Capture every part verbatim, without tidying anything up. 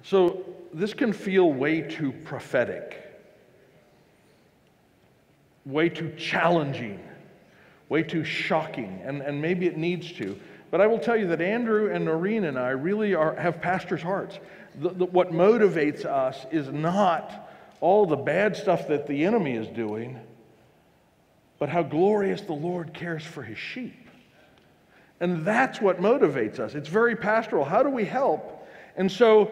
So this can feel way too prophetic, way too challenging, way too shocking, and, and maybe it needs to. But I will tell you that Andrew and Norine and I really are, have pastors' hearts. The, the, what motivates us is not all the bad stuff that the enemy is doing, but how glorious the Lord cares for his sheep. And that's what motivates us. It's very pastoral. How do we help? And so,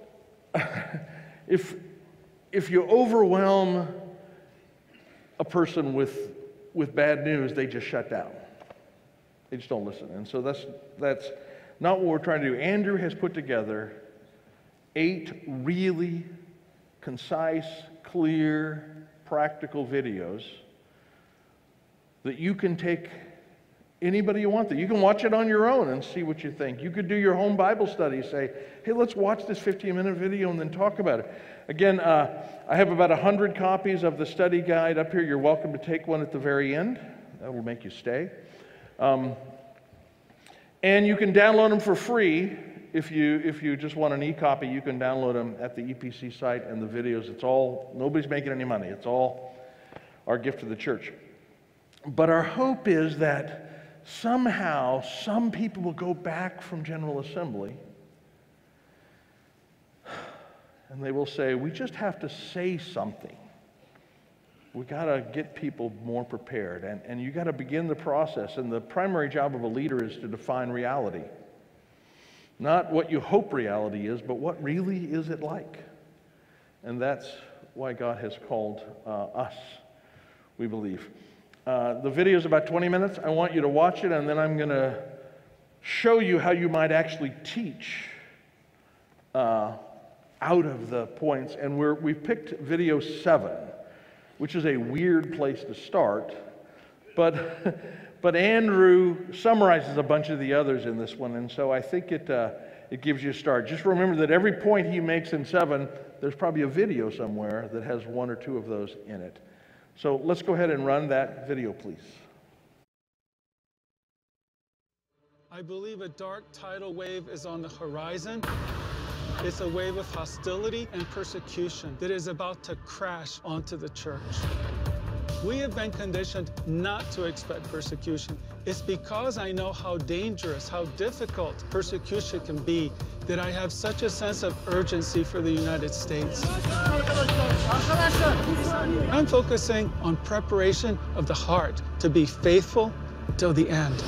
if, if you overwhelm a person with, with bad news, they just shut down. They just don't listen. And so that's, that's not what we're trying to do. Andrew has put together eight really concise, clear, practical videos that you can take anybody you want there. You can watch it on your own and see what you think. You could do your home Bible study, say, hey, let's watch this fifteen minute video and then talk about it. Again, uh, I have about one hundred copies of the study guide up here. You're welcome to take one at the very end. That will make you stay. Um, and you can download them for free. If you, if you just want an e-copy, you can download them at the E P C site and the videos. It's all, nobody's making any money. It's all our gift to the church. But our hope is that somehow some people will go back from General Assembly and they will say, we just have to say something. We got to get people more prepared, and, and you got to begin the process. And the primary job of a leader is to define reality. Not what you hope reality is, but what really is it like. And that's why God has called uh, us, we believe. Uh, the video is about twenty minutes. I want you to watch it, and then I'm going to show you how you might actually teach uh, out of the points. And we're, we've picked video seven, which is a weird place to start. But, but Andrew summarizes a bunch of the others in this one, and so I think it, uh, it gives you a start. Just remember that every point he makes in seven, there's probably a video somewhere that has one or two of those in it. So let's go ahead and run that video, please. I believe a dark tidal wave is on the horizon. It's a wave of hostility and persecution that is about to crash onto the church. We have been conditioned not to expect persecution. It's because I know how dangerous, how difficult persecution can be that I have such a sense of urgency for the United States. I'm focusing on preparation of the heart to be faithful till the end.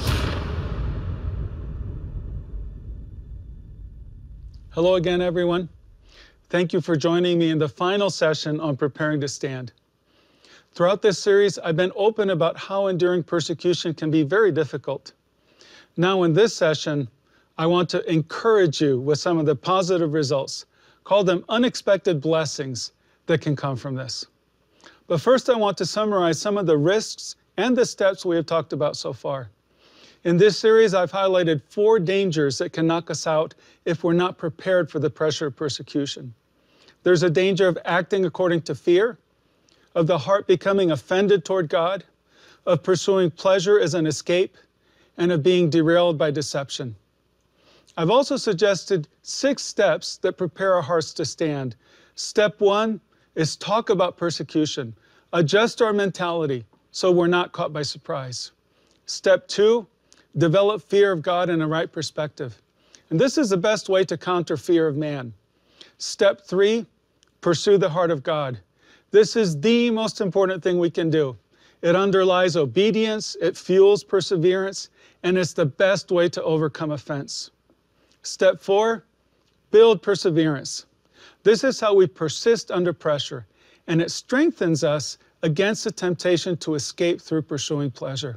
Hello again, everyone. Thank you for joining me in the final session on preparing to stand. Throughout this series, I've been open about how enduring persecution can be very difficult. Now in this session, I want to encourage you with some of the positive results, call them unexpected blessings that can come from this. But first I want to summarize some of the risks and the steps we have talked about so far. In this series, I've highlighted four dangers that can knock us out if we're not prepared for the pressure of persecution. There's a danger of acting according to fear, of the heart becoming offended toward God, of pursuing pleasure as an escape, and of being derailed by deception. I've also suggested six steps that prepare our hearts to stand. Step one is talk about persecution. Adjust our mentality so we're not caught by surprise. Step two, develop fear of God in a right perspective. And this is the best way to counter fear of man. Step three, pursue the heart of God. This is the most important thing we can do. It underlies obedience, it fuels perseverance, and it's the best way to overcome offense. Step four, build perseverance. This is how we persist under pressure, and it strengthens us against the temptation to escape through pursuing pleasure.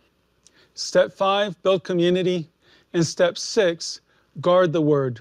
Step five, build community. And step six, guard the word.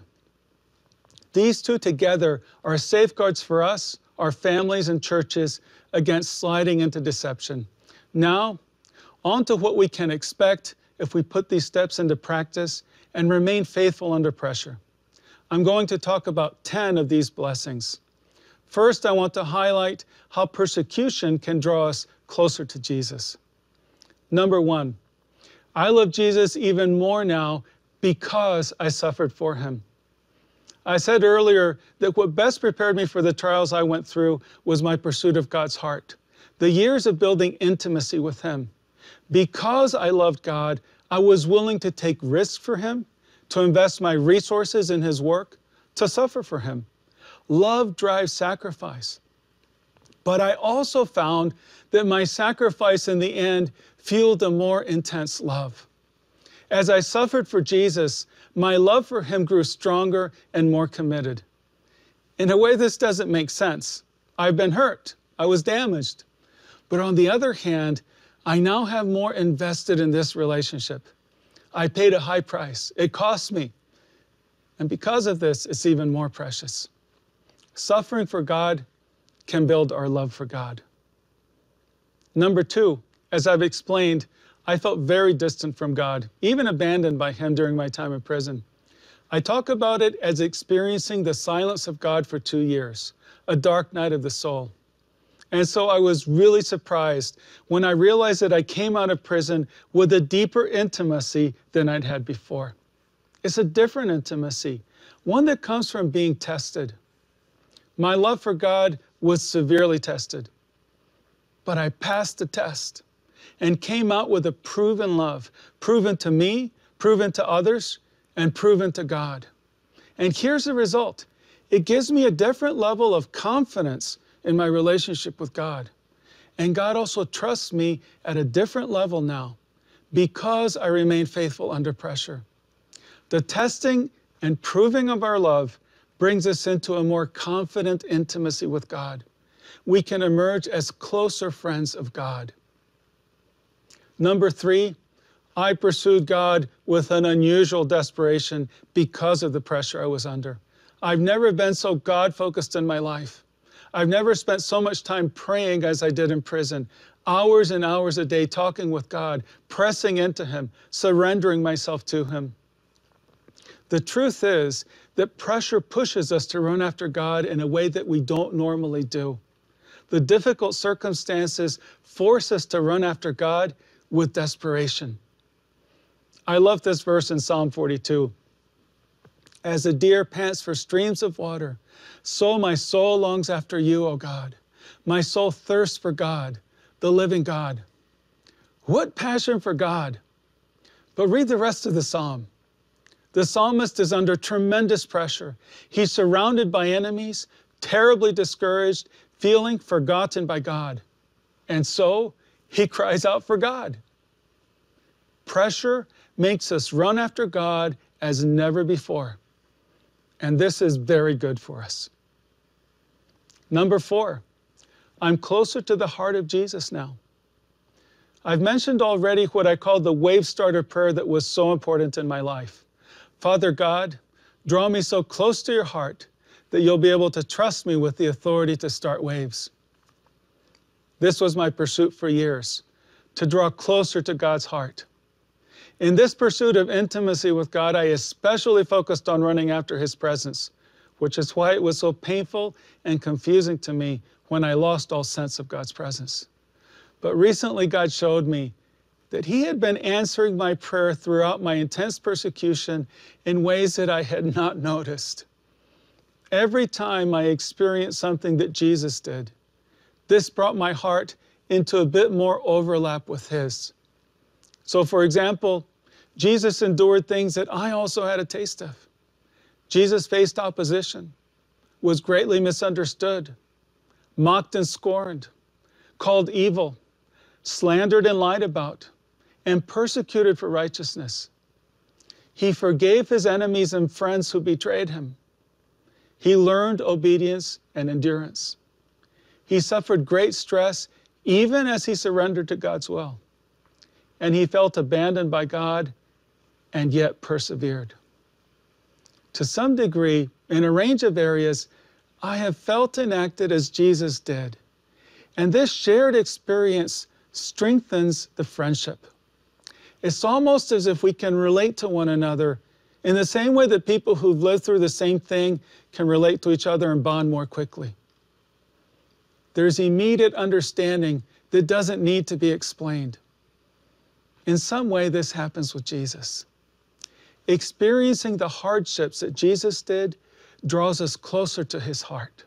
These two together are safeguards for us, our families and churches against sliding into deception. Now, on to what we can expect if we put these steps into practice and remain faithful under pressure. I'm going to talk about ten of these blessings. First, I want to highlight how persecution can draw us closer to Jesus. Number one, I love Jesus even more now because I suffered for him. I said earlier that what best prepared me for the trials I went through was my pursuit of God's heart, the years of building intimacy with Him. Because I loved God, I was willing to take risks for Him, to invest my resources in His work, to suffer for Him. Love drives sacrifice. But I also found that my sacrifice in the end fueled a more intense love. As I suffered for Jesus, my love for Him grew stronger and more committed. In a way, this doesn't make sense. I've been hurt. I was damaged. But on the other hand, I now have more invested in this relationship. I paid a high price. It cost me. And because of this, it's even more precious. Suffering for God can build our love for God. Number two, as I've explained, I felt very distant from God, even abandoned by Him during my time in prison. I talk about it as experiencing the silence of God for two years, a dark night of the soul. And so I was really surprised when I realized that I came out of prison with a deeper intimacy than I'd had before. It's a different intimacy, one that comes from being tested. My love for God was severely tested, but I passed the test and came out with a proven love, proven to me, proven to others, and proven to God. And here's the result. It gives me a different level of confidence in my relationship with God. And God also trusts me at a different level now because I remain faithful under pressure. The testing and proving of our love brings us into a more confident intimacy with God. We can emerge as closer friends of God. Number three, I pursued God with an unusual desperation because of the pressure I was under. I've never been so God-focused in my life. I've never spent so much time praying as I did in prison, hours and hours a day talking with God, pressing into Him, surrendering myself to Him. The truth is that pressure pushes us to run after God in a way that we don't normally do. The difficult circumstances force us to run after God with desperation. I love this verse in Psalm forty-two. As a deer pants for streams of water, so my soul longs after you, O God. My soul thirsts for God, the living God. What passion for God! But read the rest of the psalm. The psalmist is under tremendous pressure. He's surrounded by enemies, terribly discouraged, feeling forgotten by God. And so he cries out for God. Pressure makes us run after God as never before. And this is very good for us. Number four, I'm closer to the heart of Jesus now. I've mentioned already what I call the WaveStarter prayer that was so important in my life. Father God, draw me so close to your heart that you'll be able to trust me with the authority to start waves. This was my pursuit for years, to draw closer to God's heart. In this pursuit of intimacy with God, I especially focused on running after His presence, which is why it was so painful and confusing to me when I lost all sense of God's presence. But recently God showed me that He had been answering my prayer throughout my intense persecution in ways that I had not noticed. Every time I experienced something that Jesus did, this brought my heart into a bit more overlap with His. So for example, Jesus endured things that I also had a taste of. Jesus faced opposition, was greatly misunderstood, mocked and scorned, called evil, slandered and lied about, and persecuted for righteousness. He forgave His enemies and friends who betrayed Him. He learned obedience and endurance. He suffered great stress even as He surrendered to God's will. And He felt abandoned by God and yet persevered. To some degree, in a range of areas, I have felt and acted as Jesus did. And this shared experience strengthens the friendship. It's almost as if we can relate to one another in the same way that people who've lived through the same thing can relate to each other and bond more quickly. There's immediate understanding that doesn't need to be explained. In some way, this happens with Jesus. Experiencing the hardships that Jesus did draws us closer to his heart.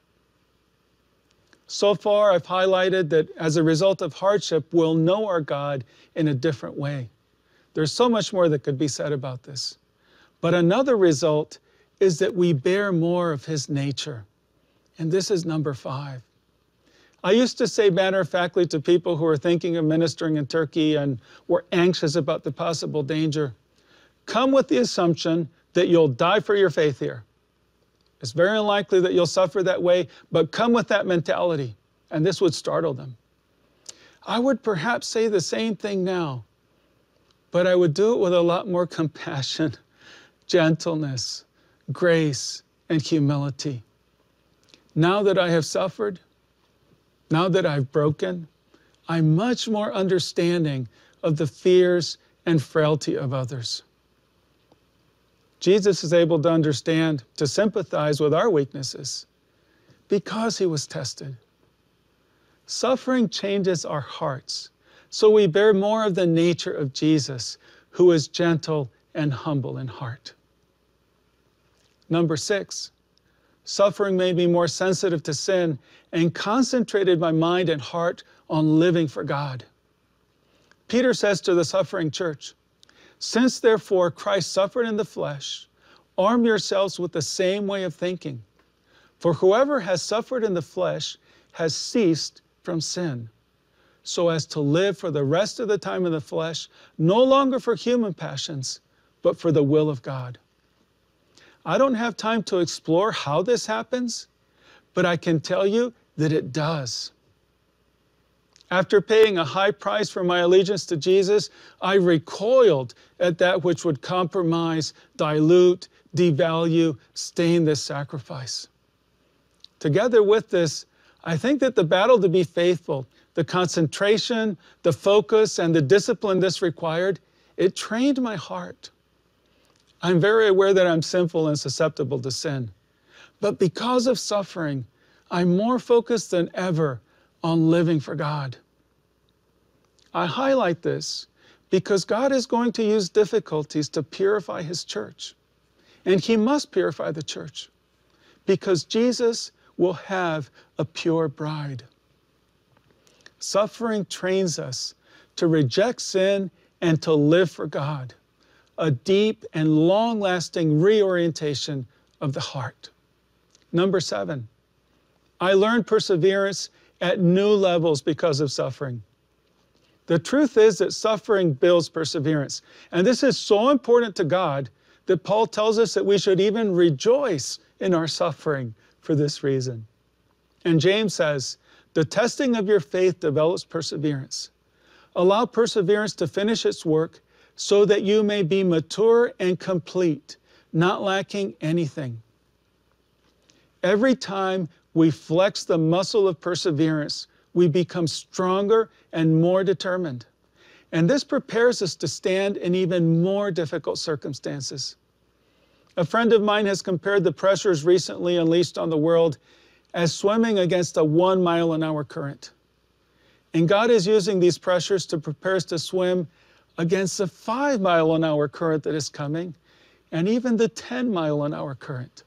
So far, I've highlighted that as a result of hardship, we'll know our God in a different way. There's so much more that could be said about this. But another result is that we bear more of his nature. And this is number five. I used to say matter-of-factly to people who were thinking of ministering in Turkey and were anxious about the possible danger, come with the assumption that you'll die for your faith here. It's very unlikely that you'll suffer that way, but come with that mentality, and this would startle them. I would perhaps say the same thing now, but I would do it with a lot more compassion, gentleness, grace, and humility. Now that I have suffered, now that I've broken, I'm much more understanding of the fears and frailty of others. Jesus is able to understand, to sympathize with our weaknesses because he was tested. Suffering changes our hearts, so we bear more of the nature of Jesus, who is gentle and humble in heart. Number six, suffering made me more sensitive to sin and concentrated my mind and heart on living for God. Peter says to the suffering church, "Since therefore Christ suffered in the flesh, arm yourselves with the same way of thinking. For whoever has suffered in the flesh has ceased from sin, so as to live for the rest of the time in the flesh, no longer for human passions, but for the will of God." I don't have time to explore how this happens, but I can tell you that it does. After paying a high price for my allegiance to Jesus, I recoiled at that which would compromise, dilute, devalue, stain this sacrifice. Together with this, I think that the battle to be faithful, the concentration, the focus, and the discipline this required, it trained my heart. I'm very aware that I'm sinful and susceptible to sin, but because of suffering, I'm more focused than ever on living for God. I highlight this because God is going to use difficulties to purify his church, and he must purify the church because Jesus will have a pure bride. Suffering trains us to reject sin and to live for God, a deep and long-lasting reorientation of the heart. Number seven, I learned perseverance at new levels because of suffering. The truth is that suffering builds perseverance, and this is so important to God that Paul tells us that we should even rejoice in our suffering for this reason. And James says, "The testing of your faith develops perseverance. Allow perseverance to finish its work so that you may be mature and complete, not lacking anything." Every time we flex the muscle of perseverance, we become stronger and more determined. And this prepares us to stand in even more difficult circumstances. A friend of mine has compared the pressures recently unleashed on the world as swimming against a one mile an hour current. And God is using these pressures to prepare us to swim against the five mile an hour current that is coming, and even the ten mile an hour current.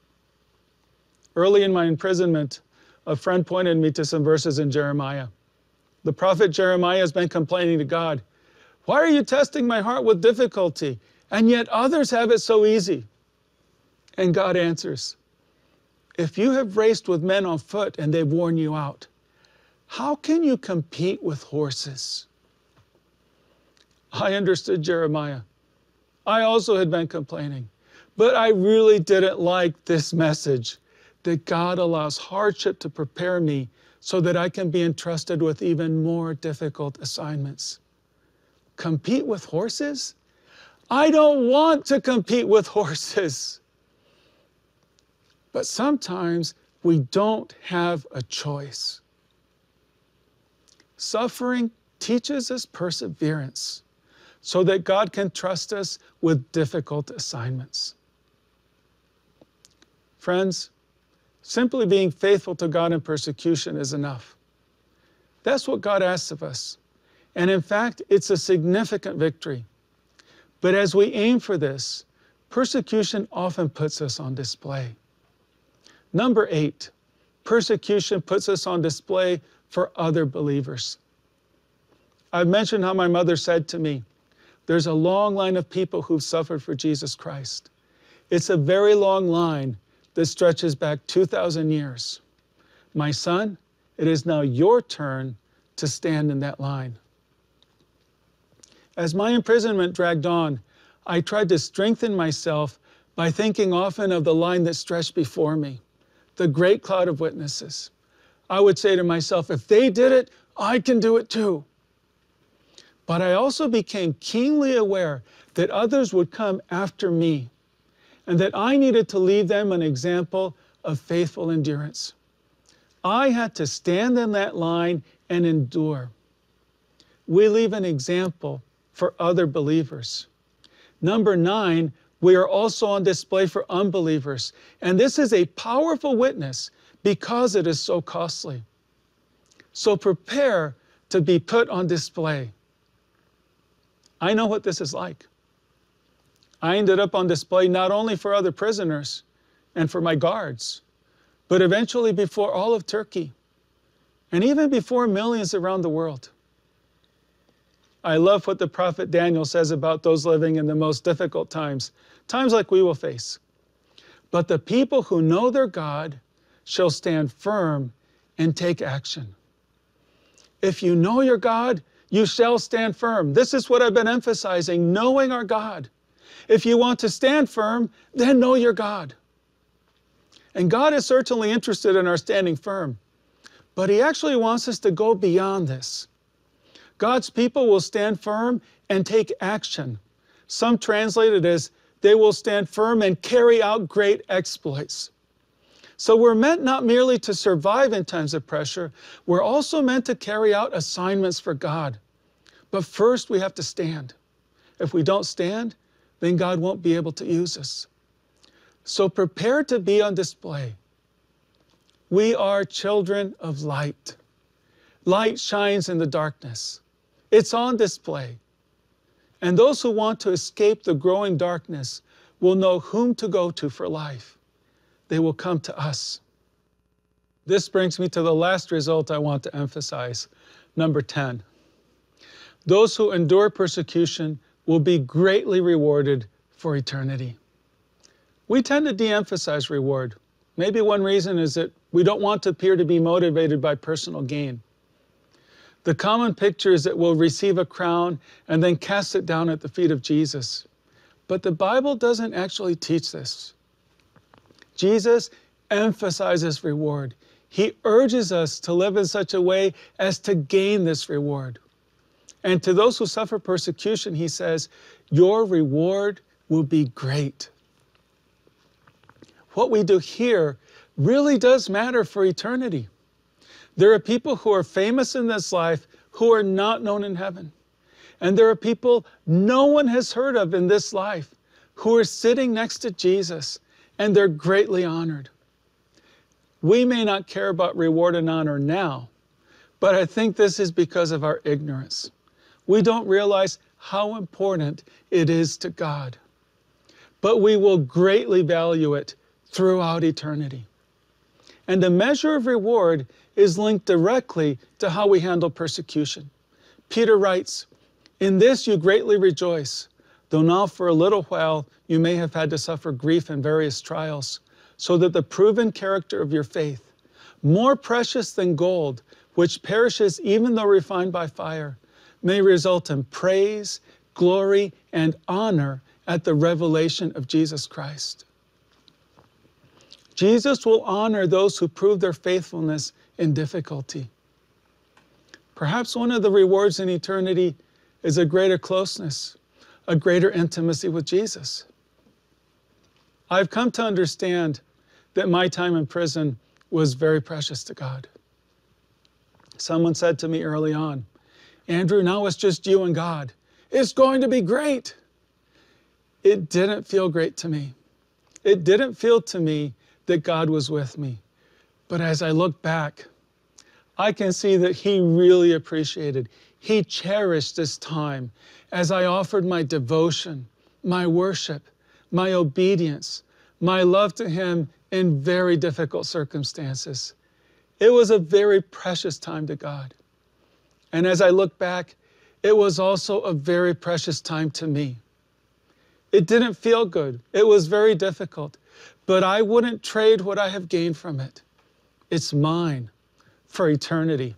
Early in my imprisonment, a friend pointed me to some verses in Jeremiah. The prophet Jeremiah has been complaining to God, "Why are you testing my heart with difficulty? And yet others have it so easy." And God answers, "If you have raced with men on foot and they've worn you out, how can you compete with horses?" I understood Jeremiah. I also had been complaining, but I really didn't like this message that God allows hardship to prepare me so that I can be entrusted with even more difficult assignments. Compete with horses? I don't want to compete with horses. But sometimes we don't have a choice. Suffering teaches us perseverance so that God can trust us with difficult assignments. Friends, simply being faithful to God in persecution is enough. That's what God asks of us. And in fact, it's a significant victory. But as we aim for this, persecution often puts us on display. Number eight, persecution puts us on display for other believers. I've mentioned how my mother said to me, there's a long line of people who've suffered for Jesus Christ. It's a very long line that stretches back two thousand years. My son, it is now your turn to stand in that line. As my imprisonment dragged on, I tried to strengthen myself by thinking often of the line that stretched before me, the great cloud of witnesses. I would say to myself, if they did it, I can do it too. But I also became keenly aware that others would come after me and that I needed to leave them an example of faithful endurance. I had to stand in that line and endure. We leave an example for other believers. Number nine, we are also on display for unbelievers. And this is a powerful witness because it is so costly. So prepare to be put on display. I know what this is like. I ended up on display not only for other prisoners and for my guards, but eventually before all of Turkey, and even before millions around the world. I love what the prophet Daniel says about those living in the most difficult times, times like we will face. But the people who know their God shall stand firm and take action. If you know your God, you shall stand firm. This is what I've been emphasizing, knowing our God. If you want to stand firm, then know your God. And God is certainly interested in our standing firm, but He actually wants us to go beyond this. God's people will stand firm and take action. Some translate it as they will stand firm and carry out great exploits. So we're meant not merely to survive in times of pressure, we're also meant to carry out assignments for God. But first we have to stand. If we don't stand, then God won't be able to use us. So prepare to be on display. We are children of light. Light shines in the darkness. It's on display. And those who want to escape the growing darkness will know whom to go to for life. They will come to us. This brings me to the last result I want to emphasize, number ten. Those who endure persecution will be greatly rewarded for eternity. We tend to de-emphasize reward. Maybe one reason is that we don't want to appear to be motivated by personal gain. The common picture is that we'll receive a crown and then cast it down at the feet of Jesus. But the Bible doesn't actually teach this. Jesus emphasizes reward. He urges us to live in such a way as to gain this reward. And to those who suffer persecution, He says, your reward will be great. What we do here really does matter for eternity. There are people who are famous in this life who are not known in heaven. And there are people no one has heard of in this life who are sitting next to Jesus, and they're greatly honored. We may not care about reward and honor now, but I think this is because of our ignorance. We don't realize how important it is to God. But we will greatly value it throughout eternity. And the measure of reward is linked directly to how we handle persecution. Peter writes, in this you greatly rejoice, though now for a little while you may have had to suffer grief in various trials, so that the proven character of your faith, more precious than gold, which perishes even though refined by fire, may result in praise, glory, and honor at the revelation of Jesus Christ. Jesus will honor those who prove their faithfulness in difficulty. Perhaps one of the rewards in eternity is a greater closeness, a greater intimacy with Jesus. I've come to understand that my time in prison was very precious to God. Someone said to me early on, Andrew, now it's just you and God. It's going to be great. It didn't feel great to me. It didn't feel to me that God was with me. But as I look back, I can see that He really appreciated, He cherished this time as I offered my devotion, my worship, my obedience, my love to Him in very difficult circumstances. It was a very precious time to God. And as I look back, it was also a very precious time to me. It didn't feel good. It was very difficult, but I wouldn't trade what I have gained from it. It's mine for eternity.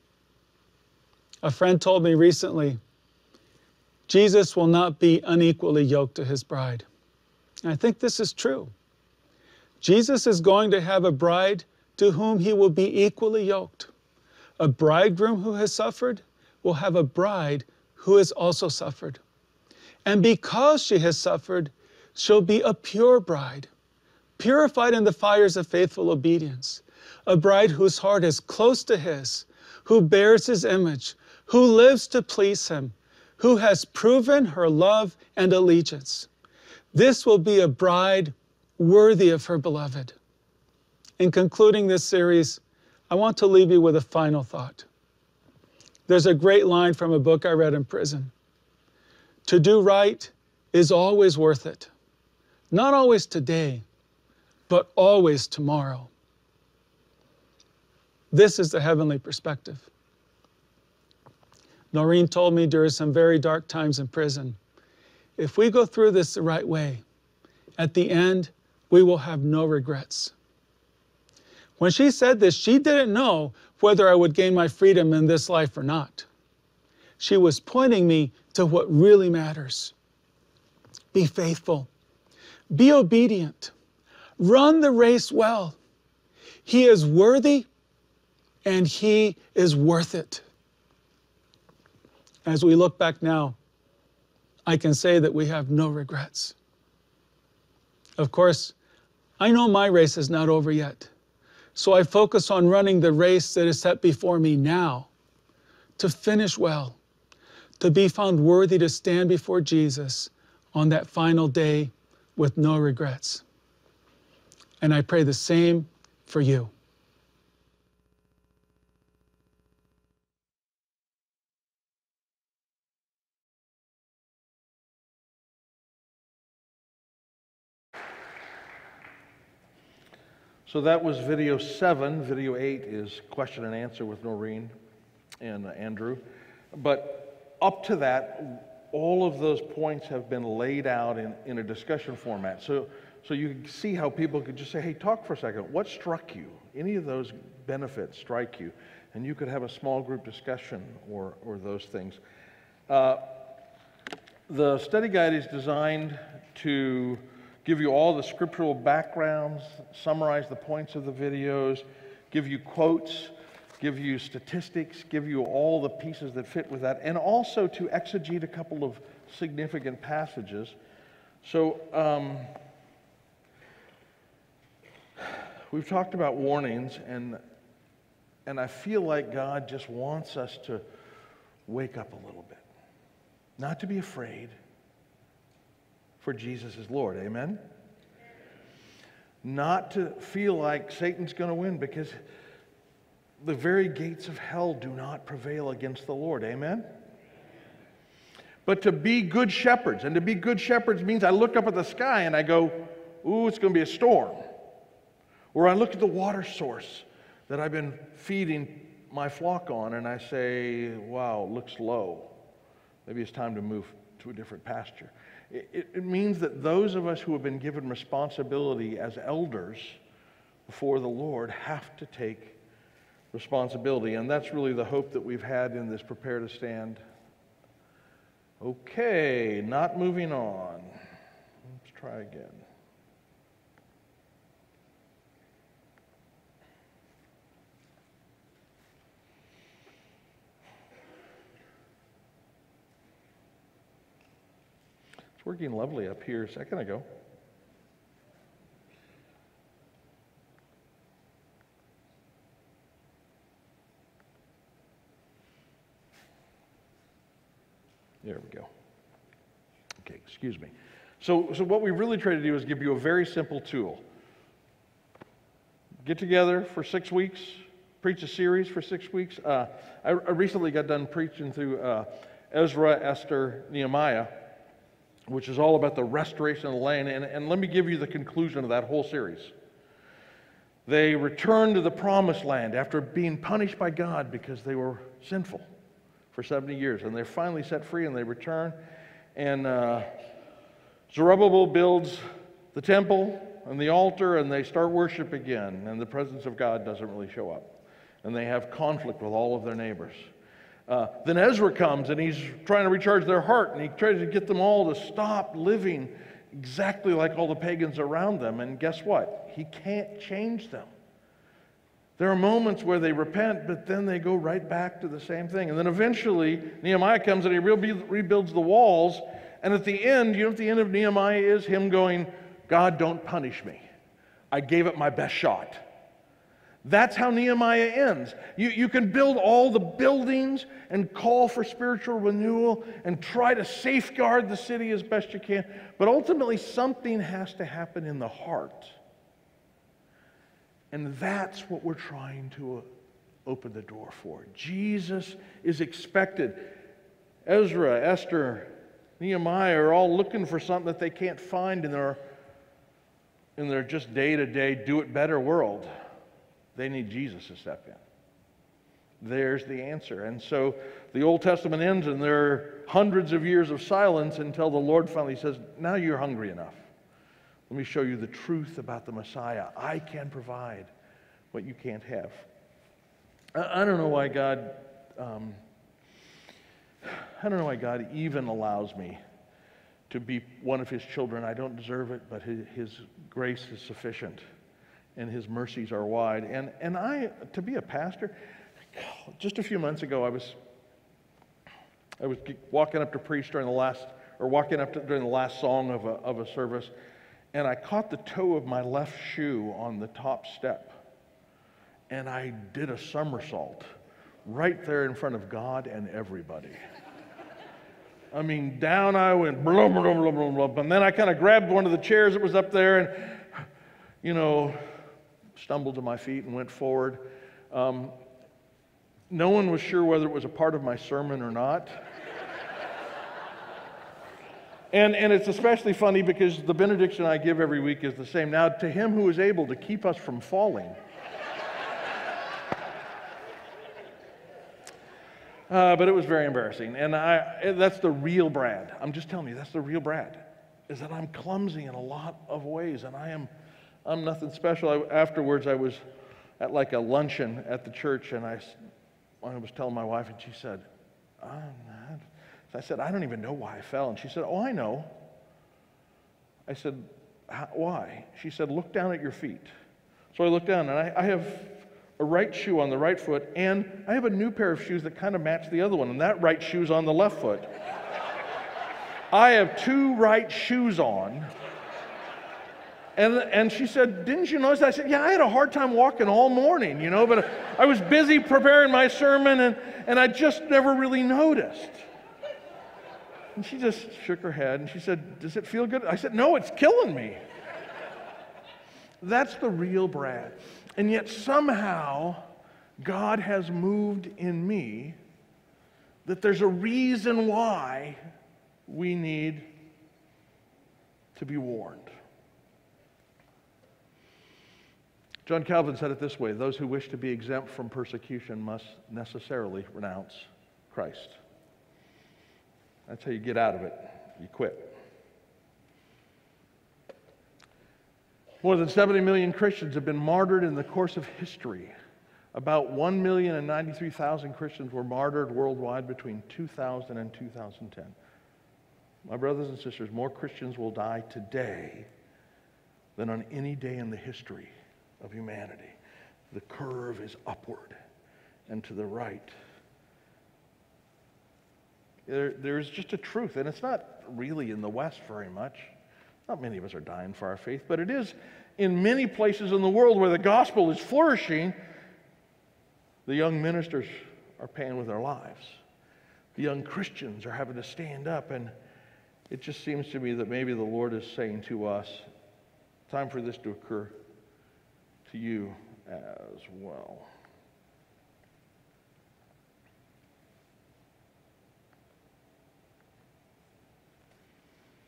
A friend told me recently, Jesus will not be unequally yoked to his bride. And I think this is true. Jesus is going to have a bride to whom he will be equally yoked. A bridegroom who has suffered will have a bride who has also suffered. And because she has suffered, she'll be a pure bride, purified in the fires of faithful obedience, a bride whose heart is close to his, who bears his image, who lives to please him, who has proven her love and allegiance. This will be a bride worthy of her beloved. In concluding this series, I want to leave you with a final thought. There's a great line from a book I read in prison. To do right is always worth it. Not always today, but always tomorrow. This is the heavenly perspective. Norine told me during some very dark times in prison, if we go through this the right way, at the end, we will have no regrets. When she said this, she didn't know whether I would gain my freedom in this life or not. She was pointing me to what really matters. Be faithful. Be obedient. Run the race well. He is worthy and he is worth it. As we look back now, I can say that we have no regrets. Of course, I know my race is not over yet, so I focus on running the race that is set before me now, to finish well, to be found worthy to stand before Jesus on that final day with no regrets. And I pray the same for you. So that was video seven. Video eight is question and answer with Norine and uh, Andrew. But up to that, all of those points have been laid out in, in a discussion format. So, so you can see how people could just say, hey, talk for a second. What struck you? Any of those benefits strike you? And you could have a small group discussion or, or those things. Uh, the study guide is designed to give you all the scriptural backgrounds, summarize the points of the videos, give you quotes, give you statistics, give you all the pieces that fit with that, and also to exegete a couple of significant passages. So um, we've talked about warnings, and, and I feel like God just wants us to wake up a little bit. Not to be afraid, for Jesus is Lord, amen? Not to feel like Satan's going to win, because the very gates of hell do not prevail against the Lord, amen? But to be good shepherds, and to be good shepherds means I look up at the sky and I go, ooh, it's going to be a storm. Or I look at the water source that I've been feeding my flock on and I say, wow, it looks low. Maybe it's time to move to a different pasture. It, it means that those of us who have been given responsibility as elders before the Lord have to take responsibility. And that's really the hope that we've had in this Prepare to Stand. Okay, not moving on. Let's try again. It's working lovely up here a second ago. There we go. Okay, excuse me. So, so what we really try to do is give you a very simple tool. Get together for six weeks, preach a series for six weeks. Uh, I, I recently got done preaching through uh, Ezra, Esther, Nehemiah, which is all about the restoration of the land. And, and let me give you the conclusion of that whole series. They return to the promised land after being punished by God because they were sinful for seventy years. And they're finally set free, and they return. And uh, Zerubbabel builds the temple and the altar, and they start worship again. And the presence of God doesn't really show up. And they have conflict with all of their neighbors. Uh, then Ezra comes, and he's trying to recharge their heart, and he tries to get them all to stop living exactly like all the pagans around them. And guess what? He can't change them. There are moments where they repent, but then they go right back to the same thing. And then eventually, Nehemiah comes and he rebuilds the walls. And at the end, you know what the end of Nehemiah is? Him going, God, don't punish me. I gave it my best shot. That's how Nehemiah ends. You, you can build all the buildings and call for spiritual renewal and try to safeguard the city as best you can, but ultimately something has to happen in the heart. And that's what we're trying to open the door for. Jesus is expected. Ezra, Esther, Nehemiah are all looking for something that they can't find in their, in their just day-to-day do-it-better world. They need Jesus to step in. There's the answer. And so the Old Testament ends, and there are hundreds of years of silence until the Lord finally says, now you're hungry enough. Let me show you the truth about the Messiah. I can provide what you can't have. I, I don't know why God, um, I don't know why God even allows me to be one of His children. I don't deserve it, but His, his grace is sufficient. And His mercies are wide. And and I, to be a pastor, just a few months ago, I was I was walking up to preach during the last, or walking up to, during the last song of a of a service, and I caught the toe of my left shoe on the top step, and I did a somersault right there in front of God and everybody. I mean, down I went, blah, blah, blah, blah, blah, and then I kind of grabbed one of the chairs that was up there, and you know, stumbled to my feet and went forward. Um, no one was sure whether it was a part of my sermon or not. and, and it's especially funny because the benediction I give every week is the same. Now, to Him who is able to keep us from falling. uh, but it was very embarrassing. And I, that's the real Brad. I'm just telling you, that's the real Brad, is that I'm clumsy in a lot of ways, and I am I'm nothing special. I, afterwards, I was at like a luncheon at the church, and I, I was telling my wife, and she said, oh, man. So I said, I don't even know why I fell. And she said, oh, I know. I said, why? She said, look down at your feet. So I looked down, and I, I have a right shoe on the right foot, and I have a new pair of shoes that kind of match the other one, and that right shoe's on the left foot. I have two right shoes on. And, and she said, didn't you notice that? I said, yeah, I had a hard time walking all morning, you know, but I was busy preparing my sermon, and, and I just never really noticed. And she just shook her head, and she said, does it feel good? I said, no, it's killing me. That's the real Brad. And yet somehow God has moved in me that there's a reason why we need to be warned. John Calvin said it this way: those who wish to be exempt from persecution must necessarily renounce Christ. That's how you get out of it. You quit. More than seventy million Christians have been martyred in the course of history. About one million ninety-three thousand Christians were martyred worldwide between two thousand and two thousand ten. My brothers and sisters, more Christians will die today than on any day in the history of humanity. The curve is upward and to the right. There, there's just a truth, and it's not really in the West very much. Not many of us are dying for our faith, but it is in many places in the world where the gospel is flourishing. The young ministers are paying with their lives. The young Christians are having to stand up, and it just seems to me that maybe the Lord is saying to us, time for this to occur to you as well.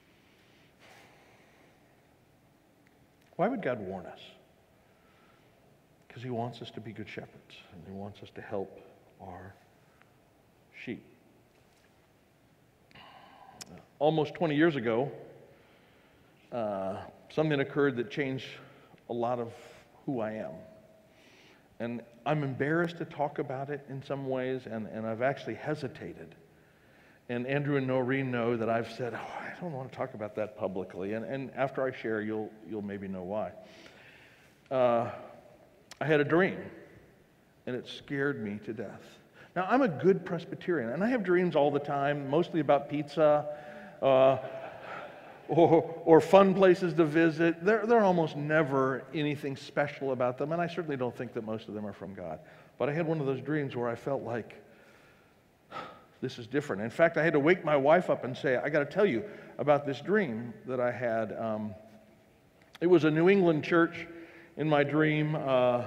Why would God warn us? because he wants us to be good shepherds, and he wants us to help our sheep. Almost twenty years ago, uh, something occurred that changed a lot of who I am. And I'm embarrassed to talk about it in some ways, and, and I've actually hesitated. And Andrew and Norine know that I've said, oh, I don't want to talk about that publicly. And, and after I share, you'll, you'll maybe know why. Uh, I had a dream, and it scared me to death. Now, I'm a good Presbyterian, and I have dreams all the time, mostly about pizza, uh, or, or fun places to visit. They're, they're almost never anything special about them, and I certainly don't think that most of them are from God. But I had one of those dreams where I felt like, this is different. In fact, I had to wake my wife up and say, I got to tell you about this dream that I had. Um, it was a New England church in my dream, uh,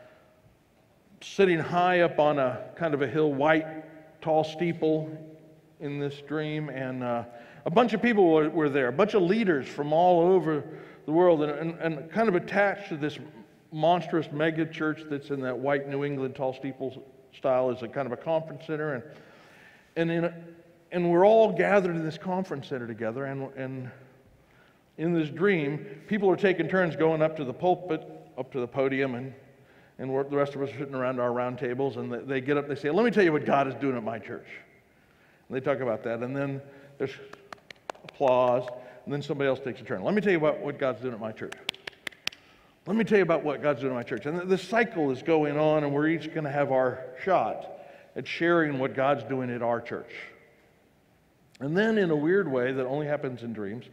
sitting high up on a kind of a hill, white, tall steeple in this dream, and uh, a bunch of people were, were there, a bunch of leaders from all over the world, and, and, and kind of attached to this monstrous mega church that's in that white New England tall steeple style is a kind of a conference center, and and in a, and we're all gathered in this conference center together, and and in this dream, people are taking turns going up to the pulpit, up to the podium, and and we're, the rest of us are sitting around our round tables, and they, they get up, they say, let me tell you what God is doing at my church. And they talk about that, and then there's applause, and then somebody else takes a turn. Let me tell you about what God's doing at my church. Let me tell you about what God's doing at my church. And this cycle is going on, and we're each going to have our shot at sharing what God's doing at our church. And then in a weird way that only happens in dreams,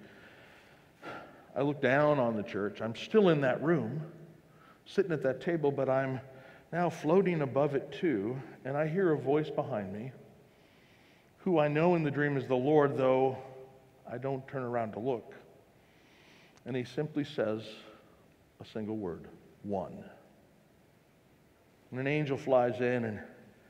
I look down on the church. I'm still in that room, sitting at that table, but I'm now floating above it too, and I hear a voice behind me, who I know in the dream is the Lord, though I don't turn around to look. And he simply says a single word, one. And an angel flies in, and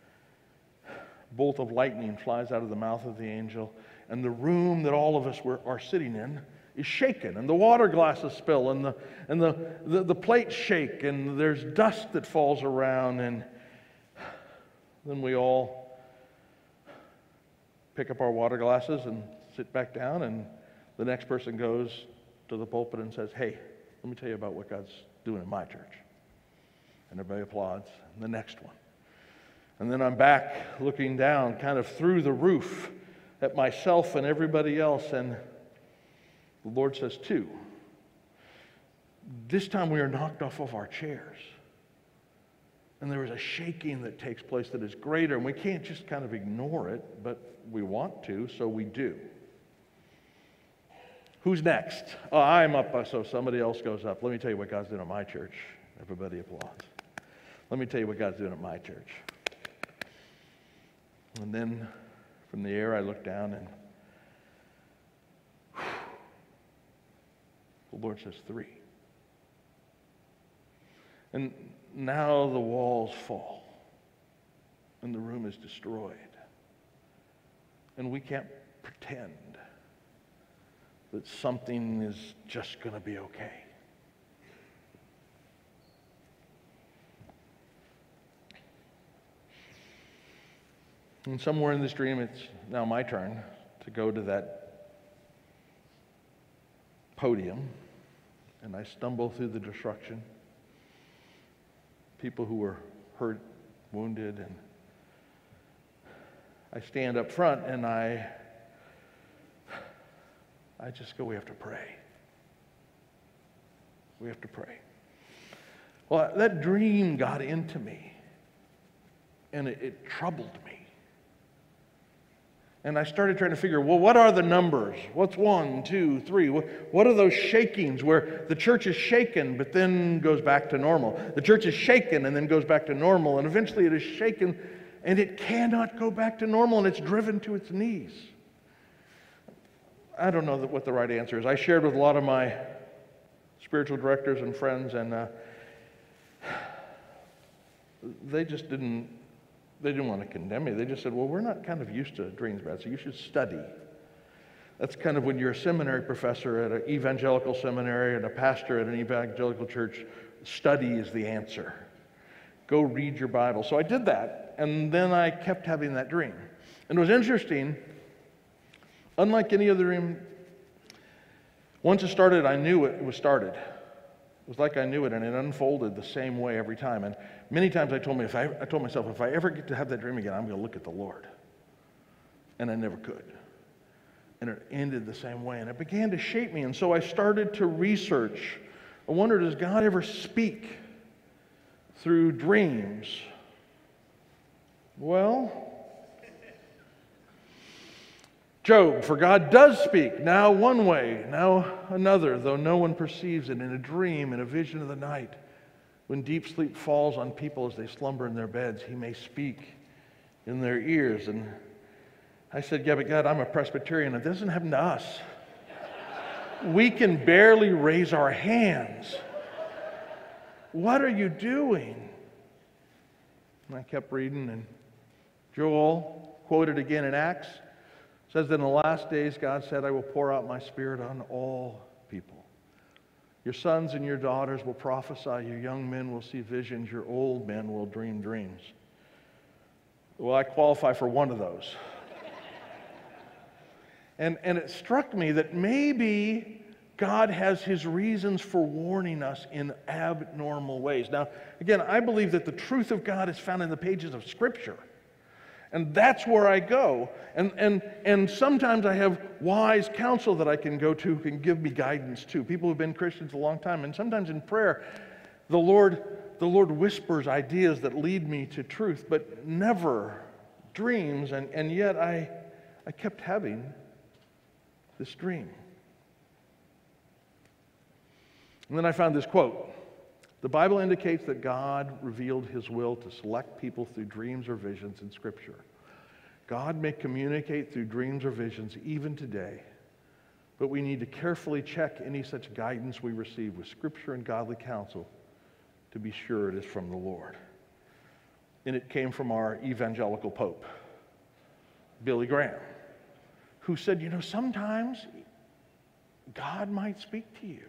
a bolt of lightning flies out of the mouth of the angel, and the room that all of us were, are sitting in is shaken, and the water glasses spill, and the and the, the, the plates shake, and there's dust that falls around, and then we all pick up our water glasses and sit back down, and the next person goes to the pulpit and says, hey, let me tell you about what God's doing in my church. And everybody applauds, and the next one. And then I'm back looking down kind of through the roof at myself and everybody else, and the Lord says two. This time we are knocked off of our chairs. And there is a shaking that takes place that is greater, and we can't just kind of ignore it, but we want to, so we do. Who's next? Oh, I'm up, so somebody else goes up. Let me tell you what God's doing at my church. Everybody applauds. Let me tell you what God's doing at my church. And then from the air, I look down, and whew, the Lord says three. And now the walls fall, and the room is destroyed. And we can't pretend that something is just going to be okay. And somewhere in this dream, it's now my turn to go to that podium, and I stumble through the destruction. People who were hurt, wounded, and I stand up front, and I I just go, we have to pray. We have to pray. Well, that dream got into me, and it, it troubled me. And I started trying to figure, well, what are the numbers? What's one, two, three? What, what are those shakings where the church is shaken but then goes back to normal? The church is shaken and then goes back to normal, and eventually it is shaken and it cannot go back to normal, and it's driven to its knees. I don't know what the right answer is. I shared with a lot of my spiritual directors and friends, and uh, they just didn't They didn't want to condemn me. They just said, well, we're not kind of used to dreams, Brad, so you should study. That's kind of when you're a seminary professor at an evangelical seminary and a pastor at an evangelical church, study is the answer. go read your Bible. So I did that, and then I kept having that dream. And it was interesting, unlike any other dream, once it started, I knew it was started. It was like I knew it, and it unfolded the same way every time. And many times I told me, if I, I told myself, if I ever get to have that dream again, I'm going to look at the Lord. And I never could. And it ended the same way, and it began to shape me. And so I started to research. I wondered, does God ever speak through dreams? Well, Job, for God does speak, now one way, now another, though no one perceives it, in a dream, in a vision of the night. When deep sleep falls on people as they slumber in their beds, he may speak in their ears. And I said, yeah, but God, I'm a Presbyterian. It doesn't happen to us. We can barely raise our hands. What are you doing? And I kept reading, and Joel quoted again in Acts. It says that in the last days, God said, I will pour out my Spirit on all people. Your sons and your daughters will prophesy. Your young men will see visions. Your old men will dream dreams. Well, I qualify for one of those. and, and it struck me that maybe God has his reasons for warning us in abnormal ways. Now, again, I believe that the truth of God is found in the pages of Scripture. And that's where I go. And, and, and sometimes I have wise counsel that I can go to who can give me guidance too. People who've been Christians a long time. And sometimes in prayer, the Lord, the Lord whispers ideas that lead me to truth, but never dreams. And, and yet I, I kept having this dream. And then I found this quote. The Bible indicates that God revealed his will to select people through dreams or visions in Scripture. God may communicate through dreams or visions even today, but we need to carefully check any such guidance we receive with Scripture and godly counsel to be sure it is from the Lord. And it came from our Evangelical Pope, Billy Graham, who said, you know, sometimes God might speak to you.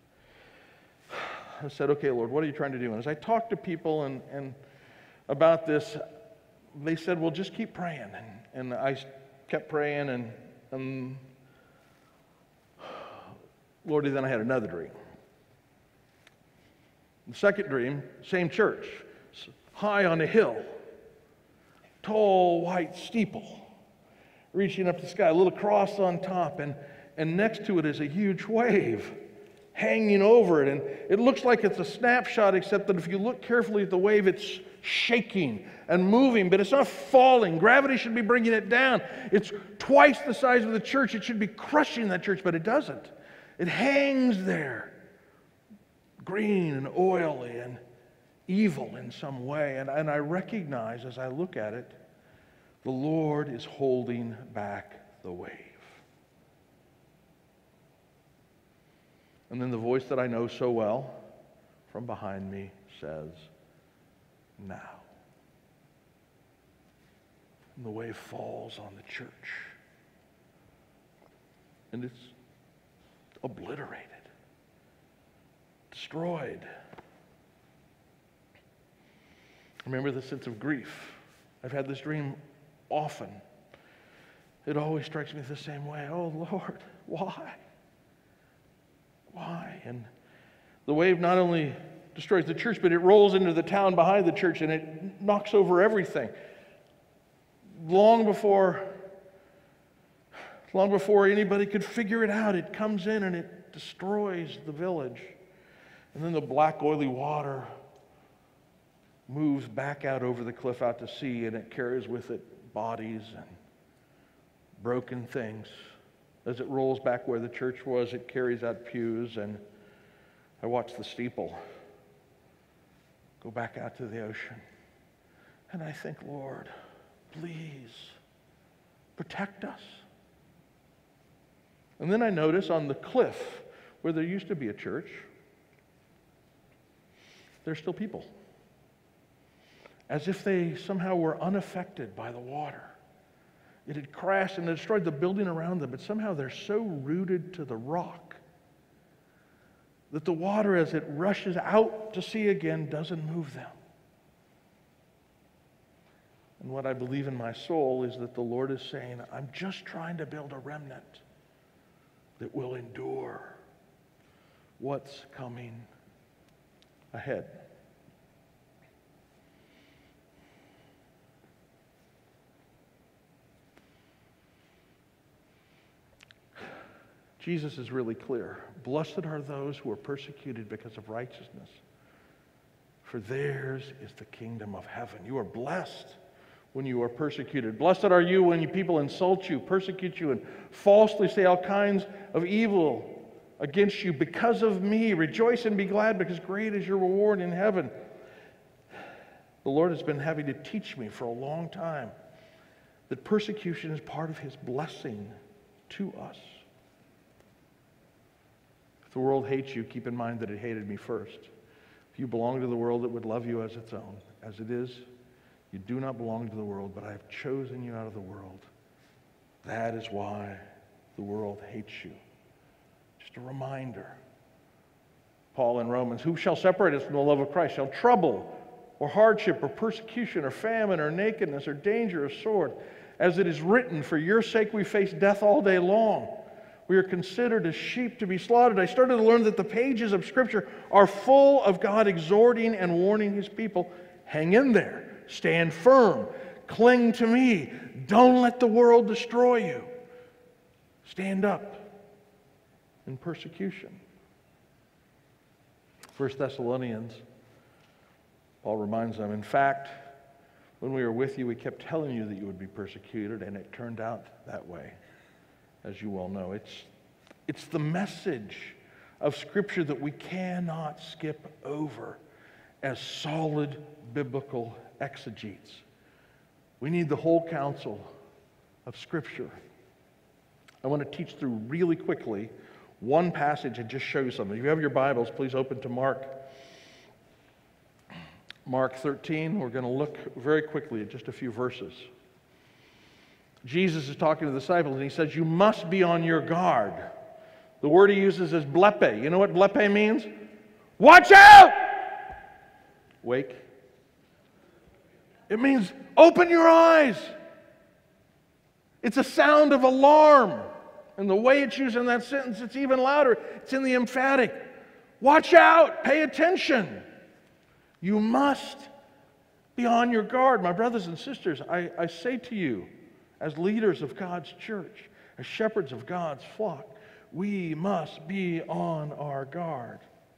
I said, okay, Lord, what are you trying to do? And as I talked to people and, and about this, they said, well, just keep praying. And, and I kept praying, and, and Lord, then I had another dream. The second dream, same church, high on a hill, tall white steeple, reaching up to the sky, a little cross on top, and, and next to it is a huge wave hanging over it, and it looks like it's a snapshot, except that if you look carefully at the wave, it's shaking and moving, but it's not falling. Gravity should be bringing it down. It's twice the size of the church. It should be crushing that church, but it doesn't. It hangs there, green and oily and evil in some way, and, and I recognize as I look at it, the Lord is holding back the wave. And then the voice that I know so well from behind me says, now. And the wave falls on the church. And it's obliterated, destroyed. I remember the sense of grief. I've had this dream often. It always strikes me the same way. Oh, Lord, why? Why? And the wave not only destroys the church, but it rolls into the town behind the church and it knocks over everything. Long before, long before anybody could figure it out, it comes in and it destroys the village. And then the black, oily water moves back out over the cliff out to sea, and it carries with it bodies and broken things. As it rolls back where the church was, it carries out pews, and I watch the steeple go back out to the ocean. And I think, Lord, please protect us. And then I notice on the cliff where there used to be a church, there's still people, as if they somehow were unaffected by the water. It had crashed and destroyed the building around them, but somehow they're so rooted to the rock that the water, as it rushes out to sea again, doesn't move them. And what I believe in my soul is that the Lord is saying, I'm just trying to build a remnant that will endure what's coming ahead. Jesus is really clear. Blessed are those who are persecuted because of righteousness, for theirs is the kingdom of heaven. You are blessed when you are persecuted. Blessed are you when people insult you, persecute you, and falsely say all kinds of evil against you because of me. Rejoice and be glad, because great is your reward in heaven. The Lord has been having to teach me for a long time that persecution is part of His blessing to us. If the world hates you, keep in mind that it hated me first. If you belong to the world, it would love you as its own. As it is, you do not belong to the world, but I have chosen you out of the world. That is why the world hates you. Just a reminder. Paul in Romans, who shall separate us from the love of Christ? Shall trouble or hardship or persecution or famine or nakedness or danger or sword? As it is written, for your sake we face death all day long. We are considered as sheep to be slaughtered. I started to learn that the pages of Scripture are full of God exhorting and warning His people. Hang in there. Stand firm. Cling to me. Don't let the world destroy you. Stand up in persecution. First Thessalonians, Paul reminds them, in fact, when we were with you, we kept telling you that you would be persecuted, and it turned out that way, as you well know. It's, it's the message of Scripture that we cannot skip over as solid biblical exegetes. We need the whole counsel of Scripture. I want to teach through really quickly one passage and just show you something. If you have your Bibles, please open to Mark. Mark thirteen. We're going to look very quickly at just a few verses. Jesus is talking to the disciples, and He says, you must be on your guard. The word He uses is blepe. You know what blepe means? Watch out! Wake. It means open your eyes. It's a sound of alarm. And the way it's used in that sentence, it's even louder. It's in the emphatic. Watch out. Pay attention. You must be on your guard. My brothers and sisters, I, I say to you, as leaders of God's church, as shepherds of God's flock, we must be on our guard.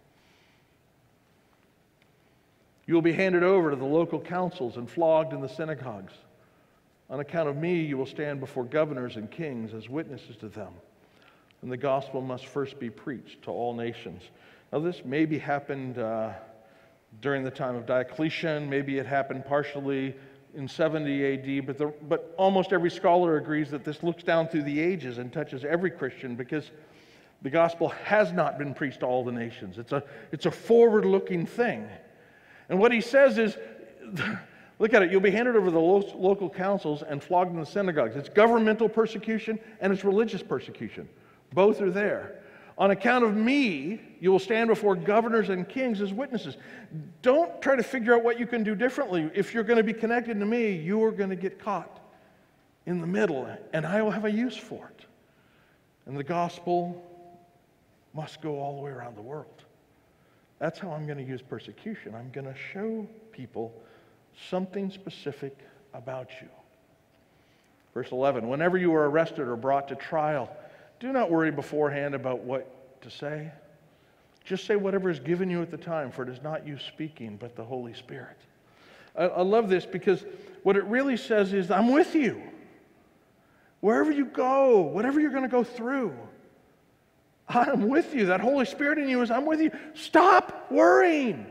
You will be handed over to the local councils and flogged in the synagogues. On account of me, you will stand before governors and kings as witnesses to them. And the gospel must first be preached to all nations. Now, this maybe happened uh, during the time of Diocletian. Maybe it happened partially in seventy A D, but, the, but almost every scholar agrees that this looks down through the ages and touches every Christian, because the gospel has not been preached to all the nations. It's a, it's a forward-looking thing. And what he says is, look at it, you'll be handed over to the lo- local councils and flogged in the synagogues. It's governmental persecution and it's religious persecution. Both are there. On account of me, you will stand before governors and kings as witnesses. Don't try to figure out what you can do differently. If you're going to be connected to me, you are going to get caught in the middle, and I will have a use for it. And the gospel must go all the way around the world. That's how I'm going to use persecution. I'm going to show people something specific about you. Verse eleven, whenever you are arrested or brought to trial, do not worry beforehand about what to say. Just say whatever is given you at the time, for it is not you speaking, but the Holy Spirit. I, I love this, because what it really says is, I'm with you. Wherever you go, whatever you're going to go through, I'm with you. That Holy Spirit in you is, I'm with you. Stop worrying.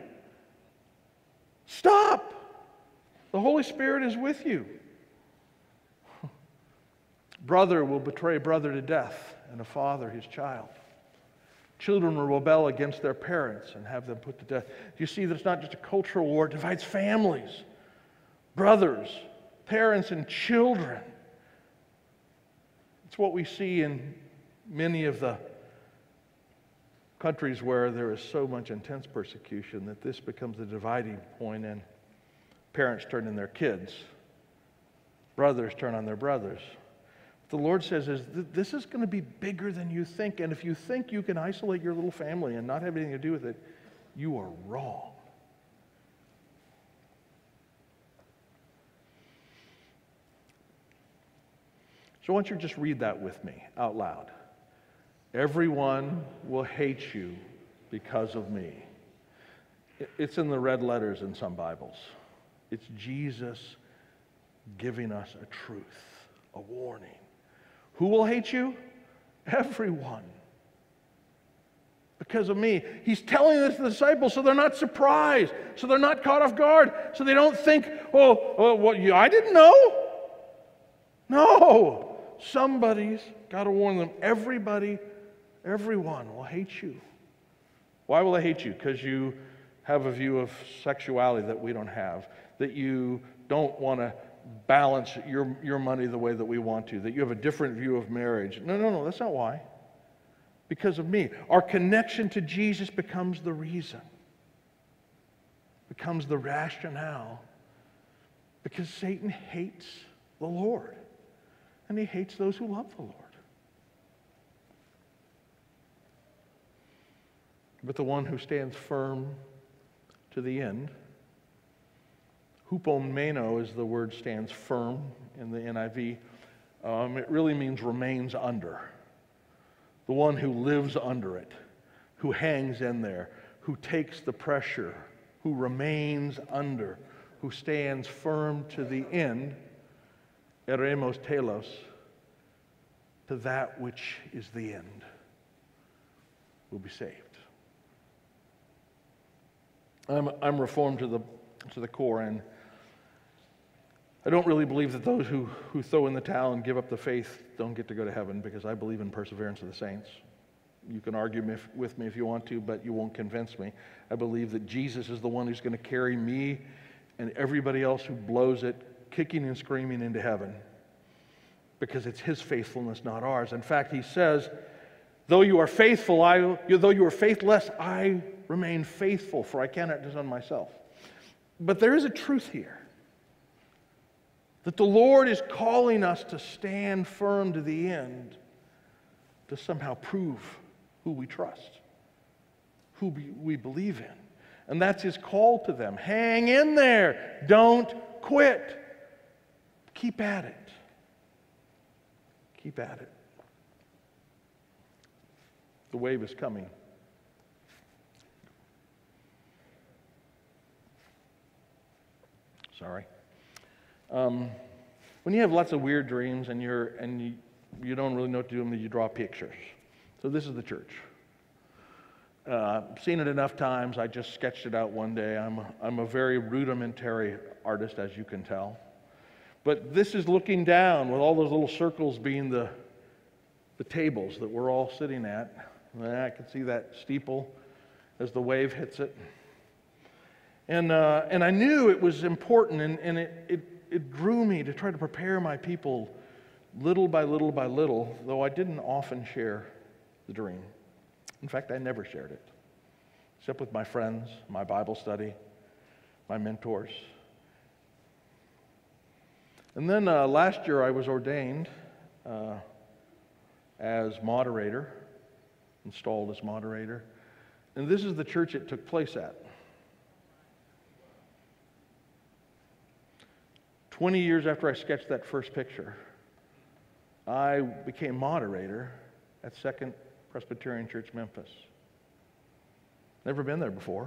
Stop. The Holy Spirit is with you. Brother will betray brother to death, and a father his child. Children will rebel against their parents and have them put to death. You see that it's not just a cultural war, it divides families, brothers, parents, and children. It's what we see in many of the countries where there is so much intense persecution that this becomes a dividing point, and parents turn in their kids brothers turn on their brothers. What the Lord says is, this is going to be bigger than you think, and if you think you can isolate your little family and not have anything to do with it, you are wrong. So I want you to just read that with me out loud. Everyone will hate you because of me. It's in the red letters in some Bibles. It's Jesus giving us a truth, a warning. Who will hate you? Everyone. Because of me. He's telling this to the disciples so they're not surprised, so they're not caught off guard, so they don't think, oh, oh what, you, I didn't know. No. Somebody's got to warn them. Everybody, everyone will hate you. Why will they hate you? Because you have a view of sexuality that we don't have, that you don't want to balance your, your money the way that we want to, that you have a different view of marriage. No, no, no, that's not why. Because of me. Our connection to Jesus becomes the reason, becomes the rationale, because Satan hates the Lord. And he hates those who love the Lord. But the one who stands firm to the end, hupomeno is the word stands firm in the N I V. Um, it really means remains under. The one who lives under it, who hangs in there, who takes the pressure, who remains under, who stands firm to the end, eremos telos, to that which is the end, will be saved. I'm, I'm reformed to the, to the core, and I don't really believe that those who, who throw in the towel and give up the faith don't get to go to heaven, because I believe in perseverance of the saints. You can argue me, with me if you want to, but you won't convince me. I believe that Jesus is the one who's going to carry me and everybody else who blows it, kicking and screaming into heaven, because it's his faithfulness, not ours. In fact, he says, though you are faithful, I, though you are faithless, I remain faithful, for I cannot dishonor myself. But there is a truth here, that the Lord is calling us to stand firm to the end, to somehow prove who we trust, who we believe in. And that's his call to them. Hang in there. Don't quit. Keep at it. Keep at it. The wave is coming. Sorry. Um, when you have lots of weird dreams and you're and you, you don't really know what to do with them, you draw pictures. So this is the church. Uh, I've seen it enough times. I just sketched it out one day. I'm a, I'm a very rudimentary artist, as you can tell. But this is looking down, with all those little circles being the the tables that we're all sitting at. And I can see that steeple as the wave hits it. And uh, and I knew it was important, and, and it, it, it drew me to try to prepare my people little by little by little, though I didn't often share the dream. In fact, I never shared it, except with my friends, my Bible study, my mentors. And then uh, last year I was ordained uh, as moderator, installed as moderator. And this is the church it took place at. twenty years after I sketched that first picture, I became moderator at Second Presbyterian Church, Memphis. Never been there before.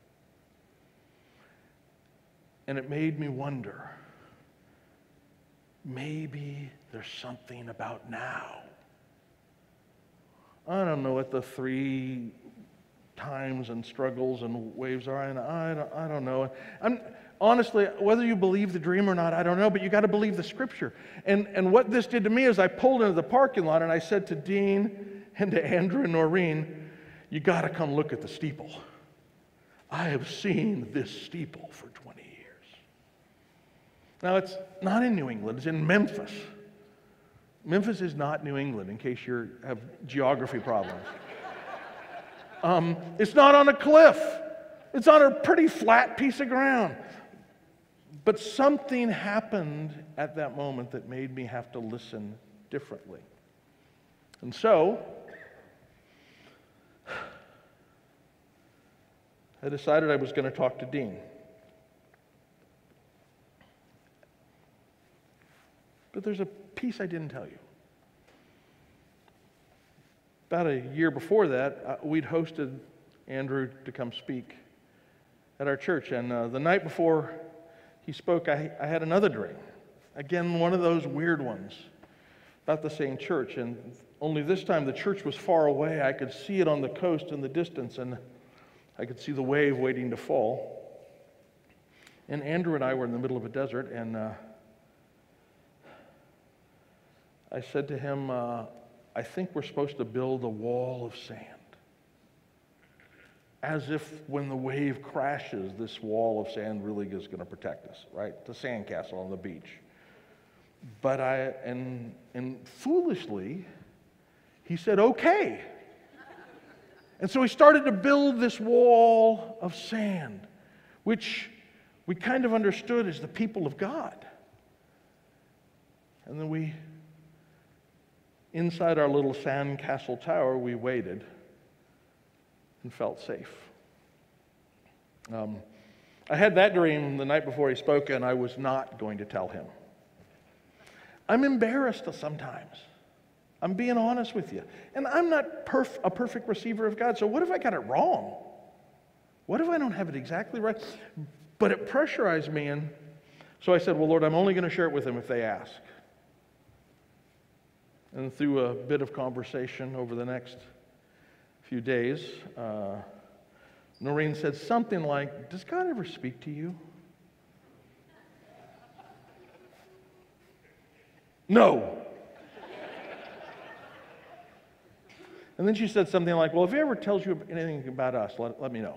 And it made me wonder, maybe there's something about now. I don't know what the three times and struggles and waves are, and I don't, I don't know. I'm, honestly, whether you believe the dream or not, I don't know, but you got to believe the Scripture. And, and what this did to me is I pulled into the parking lot and I said to Dean and to Andrew and Norine, you got to come look at the steeple. I have seen this steeple for twenty years. Now, it's not in New England, it's in Memphis. Memphis is not New England, in case you have geography problems. Um, it's not on a cliff. It's on a pretty flat piece of ground. But something happened at that moment that made me have to listen differently. And so, I decided I was going to talk to Dean. But there's a piece I didn't tell you. About a year before that, uh, we'd hosted Andrew to come speak at our church. And uh, the night before he spoke, I, I had another dream. Again, one of those weird ones about the same church. And only this time the church was far away. I could see it on the coast in the distance, and I could see the wave waiting to fall. And Andrew and I were in the middle of a desert, and uh, I said to him, uh, I think we're supposed to build a wall of sand. As if when the wave crashes, this wall of sand really is going to protect us, right? The sandcastle on the beach. But I, and, and foolishly, he said, okay. And so he started to build this wall of sand, which we kind of understood as the people of God. And then we, inside our little sandcastle tower, we waited and felt safe. Um, I had that dream the night before he spoke, and I was not going to tell him. I'm embarrassed sometimes. I'm being honest with you. And I'm not perf- a perfect receiver of God, so what if I got it wrong? What if I don't have it exactly right? But it pressurized me, and so I said, well, Lord, I'm only going to share it with them if they ask. And through a bit of conversation over the next few days, uh, Norine said something like, does God ever speak to you? No. And then she said something like, well, if he ever tells you anything about us, let, let me know.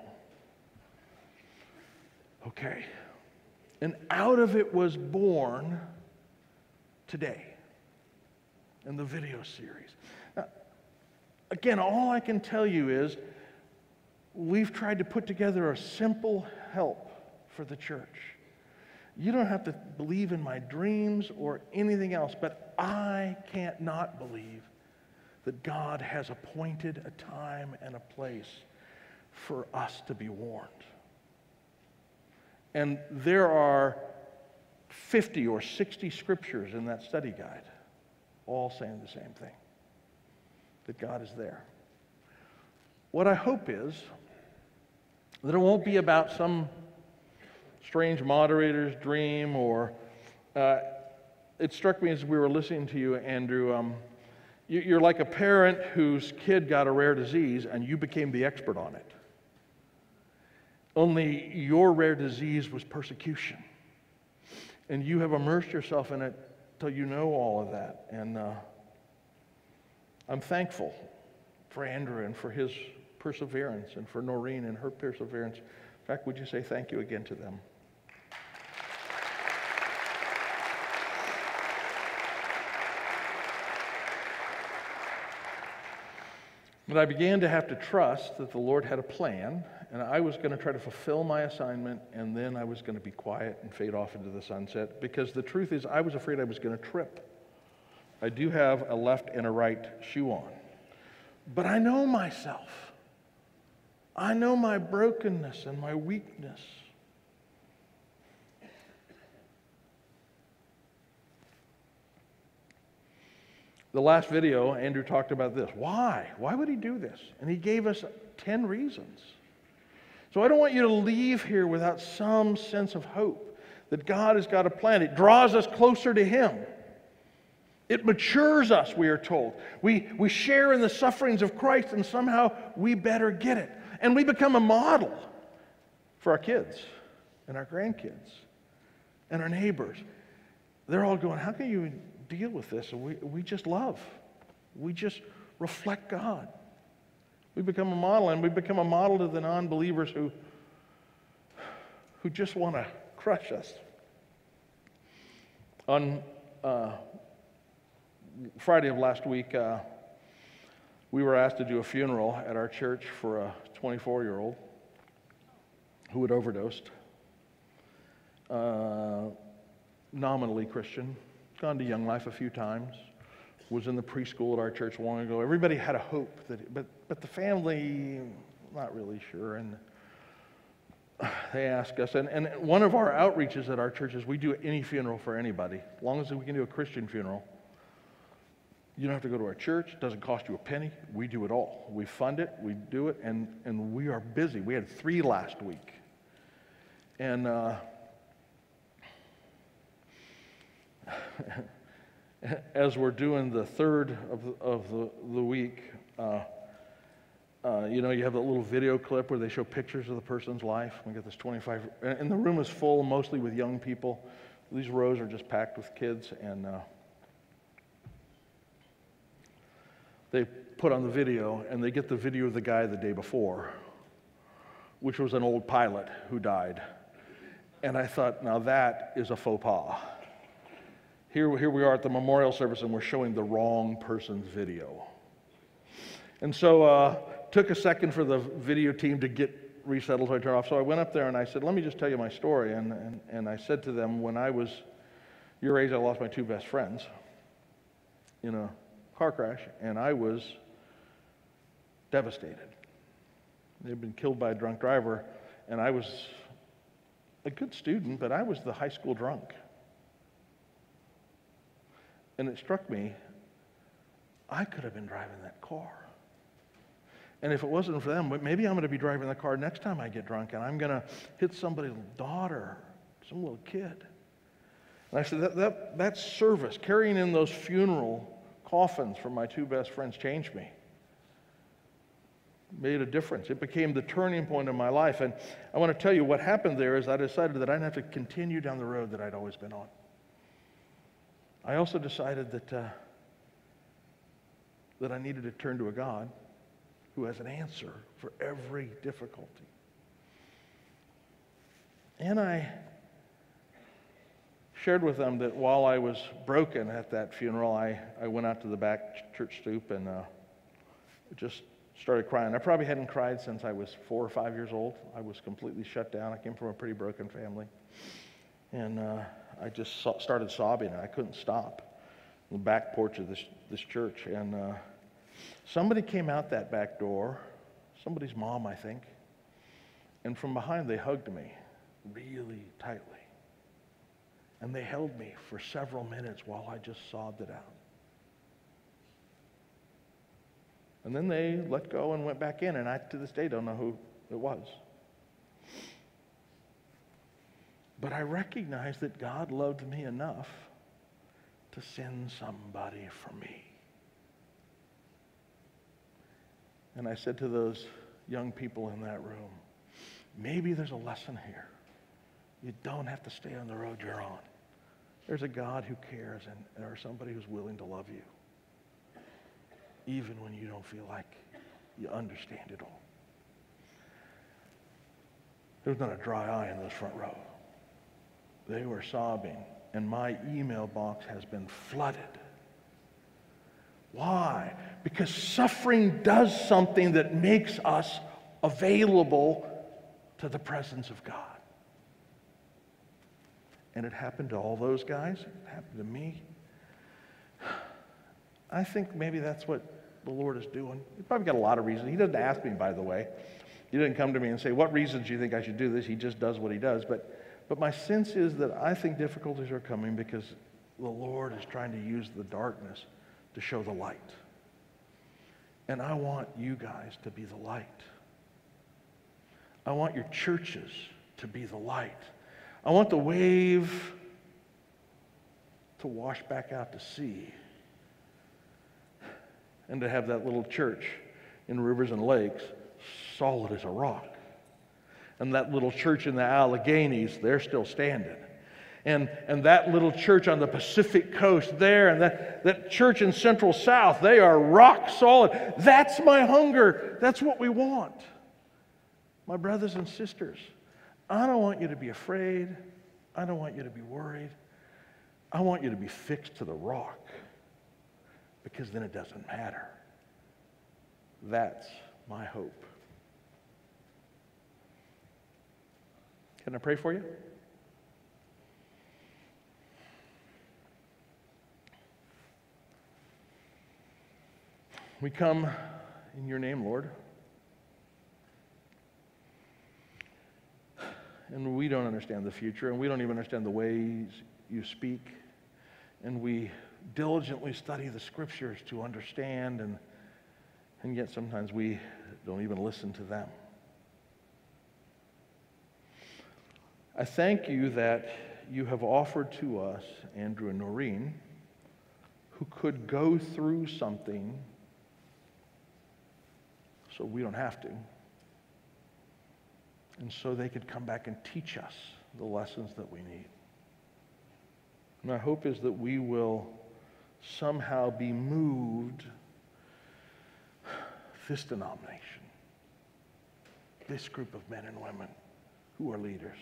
Okay. And out of it was born today in the video series. Now, again, all I can tell you is we've tried to put together a simple help for the church. You don't have to believe in my dreams or anything else, but I can't not believe that God has appointed a time and a place for us to be warned. And there are fifty or sixty scriptures in that study guide, all saying the same thing, that God is there. What I hope is that it won't be about some strange moderator's dream, or uh, it struck me as we were listening to you, Andrew, um, you, you're like a parent whose kid got a rare disease and you became the expert on it. Only your rare disease was persecution. And you have immersed yourself in it till you know all of that. And uh, I'm thankful for Andrew and for his perseverance, and for Norine and her perseverance. In fact, would you say thank you again to them? But I began to have to trust that the Lord had a plan, and I was going to try to fulfill my assignment, and then I was going to be quiet and fade off into the sunset, because the truth is I was afraid I was going to trip. I do have a left and a right shoe on, but I know myself. I know my brokenness and my weakness. The last video, Andrew talked about this. Why? Why would he do this? And he gave us ten reasons. So I don't want you to leave here without some sense of hope that God has got a plan. It draws us closer to Him. It matures us, we are told. We, we share in the sufferings of Christ, and somehow we better get it. And we become a model for our kids and our grandkids and our neighbors. They're all going, how can you deal with this? And we, we just love. We just reflect God. We become a model, and we become a model to the non-believers who, who just want to crush us. On uh, Friday of last week, uh, we were asked to do a funeral at our church for a twenty-four-year-old who had overdosed. uh, nominally Christian, gone to Young Life a few times, was in the preschool at our church long ago. Everybody had a hope, that, but, but the family, not really sure. And they asked us, and, and one of our outreaches at our church is we do any funeral for anybody, as long as we can do a Christian funeral. You don't have to go to our church. It doesn't cost you a penny. We do it all. We fund it. We do it, and, and we are busy. We had three last week. And uh, as we're doing the third of the, of the, the week, uh, uh, you know, you have a little video clip where they show pictures of the person's life. We got this twenty-five, and the room is full, mostly with young people. These rows are just packed with kids, and uh, they put on the video, and they get the video of the guy the day before, which was an old pilot who died. And I thought, now that is a faux pas. Here, here we are at the memorial service, and we're showing the wrong person's video. And so uh took a second for the video team to get resettled, so I turned off. So I went up there and I said, let me just tell you my story. And, and, and I said to them, when I was your age, I lost my two best friends in a car crash, and I was devastated. They'd been killed by a drunk driver, and I was a good student, but I was the high school drunk. And it struck me, I could have been driving that car. And if it wasn't for them, maybe I'm going to be driving the car next time I get drunk, and I'm going to hit somebody's daughter, some little kid. And I said, that, that, that service, carrying in those funeral coffins for my two best friends, changed me. Made a difference. It became the turning point in my life. And I want to tell you what happened there is I decided that I'd have to continue down the road that I'd always been on. I also decided that, uh, that I needed to turn to a God who has an answer for every difficulty. And I shared with them that while I was broken at that funeral, I, I went out to the back church stoop and uh, just started crying. I probably hadn't cried since I was four or five years old. I was completely shut down. I came from a pretty broken family. And uh, I just so- started sobbing, and I couldn't stop on the back porch of this, this church. And uh, somebody came out that back door, somebody's mom, I think, and from behind they hugged me really tightly. And they held me for several minutes while I just sobbed it out. And then they let go and went back in, and I, to this day, don't know who it was. But I recognized that God loved me enough to send somebody for me. And I said to those young people in that room, maybe there's a lesson here. You don't have to stay on the road you're on. There's a God who cares, and there's somebody who's willing to love you, even when you don't feel like you understand it all. There was not a dry eye in those front row. They were sobbing, and my email box has been flooded. Why? Because suffering does something that makes us available to the presence of God. And it happened to all those guys. It happened to me. I think maybe that's what the Lord is doing. He's probably got a lot of reasons. He doesn't ask me, by the way. He didn't come to me and say, what reasons do you think I should do this? He just does what he does. But, but my sense is that I think difficulties are coming because the Lord is trying to use the darkness to show the light. And I want you guys to be the light. I want your churches to be the light. I want the wave to wash back out to sea, and to have that little church in rivers and lakes solid as a rock. And that little church in the Alleghenies, they're still standing. And, and that little church on the Pacific coast there, and that, that church in Central South, they are rock solid. That's my hunger. That's what we want. My brothers and sisters, I don't want you to be afraid. I don't want you to be worried. I want you to be fixed to the rock, because then it doesn't matter. That's my hope. Can I pray for you? We come in your name, Lord. And we don't understand the future, and we don't even understand the ways you speak. And we diligently study the scriptures to understand, and, and yet sometimes we don't even listen to them. I thank you that you have offered to us, Andrew and Norine, who could go through something so we don't have to. And so they could come back and teach us the lessons that we need. My hope is that we will somehow be moved, this denomination, this group of men and women who are leaders,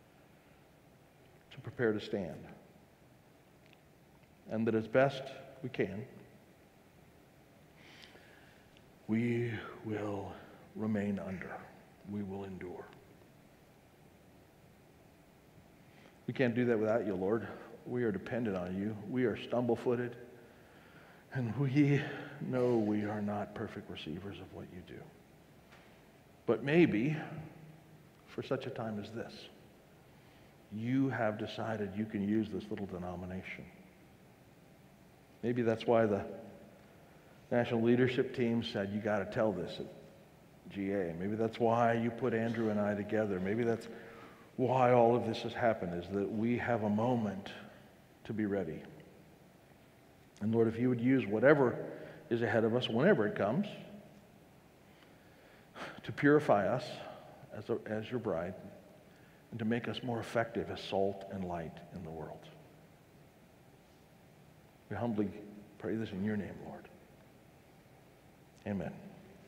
to prepare to stand. And that as best we can, we will remain under. We will endure. We can't do that without you, Lord. We are dependent on you. We are stumble-footed. And we know we are not perfect receivers of what you do. But maybe, for such a time as this, you have decided you can use this little denomination. Maybe that's why the national leadership team said, you got to tell this at G A. Maybe that's why you put Andrew and I together. Maybe that's why all of this has happened, is that we have a moment to be ready. And Lord, if you would use whatever is ahead of us, whenever it comes, to purify us as, a, as your bride, and to make us more effective as salt and light in the world. We humbly pray this in your name, Lord. Amen.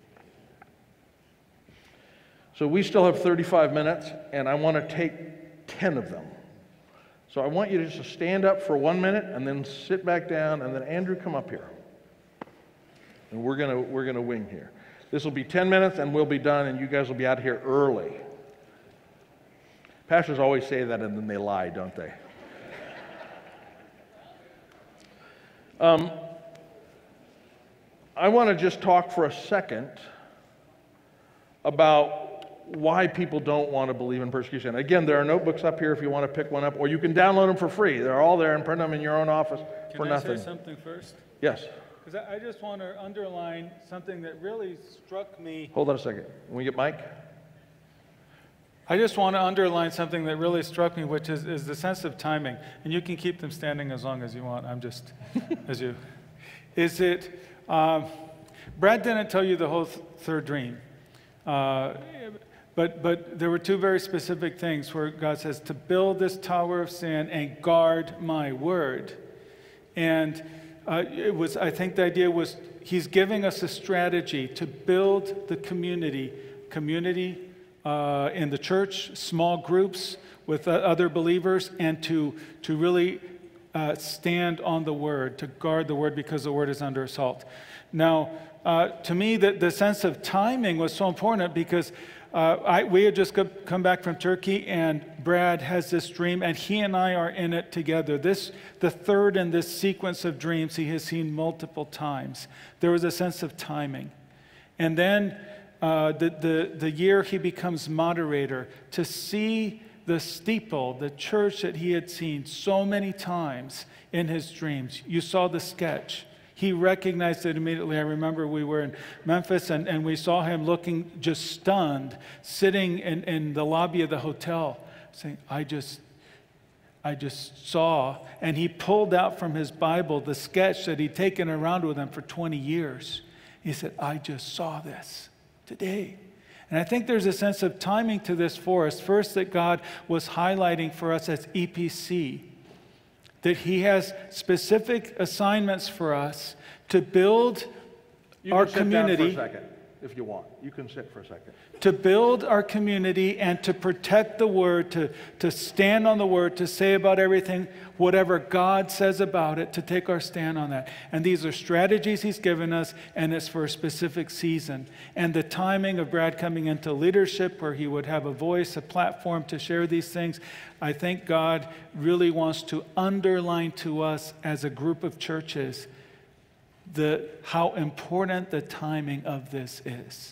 So we still have thirty-five minutes, and I want to take ten of them. So I want you to just stand up for one minute, and then sit back down, and then Andrew, come up here. And we're gonna we're gonna wing here. This will be ten minutes, and we'll be done, and you guys will be out here early. Pastors always say that, and then they lie, don't they? Um, I want to just talk for a second about why people don't want to believe in persecution. Again, there are notebooks up here if you want to pick one up, or you can download them for free. They're all there and print them in your own office Can for I nothing. Say something first? Yes. Because I just want to underline something that really struck me. Hold on a second. Can we get Mike? I just want to underline something that really struck me, which is, is the sense of timing. And you can keep them standing as long as you want. I'm just, as you. Is it, um, Brad didn't tell you the whole th- third dream. Uh, but, but there were two very specific things where God says, to build this tower of sand and guard my word. And uh, it was, I think the idea was, he's giving us a strategy to build the community, community Uh, in the church, small groups with uh, other believers, and to, to really uh, stand on the word, to guard the word because the word is under assault. Now, uh, to me, the, the sense of timing was so important because uh, I, we had just come back from Turkey, and Brad has this dream, and he and I are in it together. This, the third in this sequence of dreams he has seen multiple times. There was a sense of timing. And then Uh, the, the, the year he becomes moderator, to see the steeple, the church that he had seen so many times in his dreams. You saw the sketch. He recognized it immediately. I remember we were in Memphis, and, and we saw him looking just stunned, sitting in, in the lobby of the hotel, saying, I just, I just saw. And he pulled out from his Bible the sketch that he'd taken around with him for twenty years. He said, I just saw this today. And I think there's a sense of timing to this for us. First, that God was highlighting for us as E P C, that he has specific assignments for us to build you our can sit community. Down for a second, if you want. You can sit for a second. To build our community and to protect the word, to, to stand on the word, to say about everything, whatever God says about it, to take our stand on that. And these are strategies he's given us, and it's for a specific season. And the timing of Brad coming into leadership, where he would have a voice, a platform to share these things, I think God really wants to underline to us as a group of churches, the, how important the timing of this is.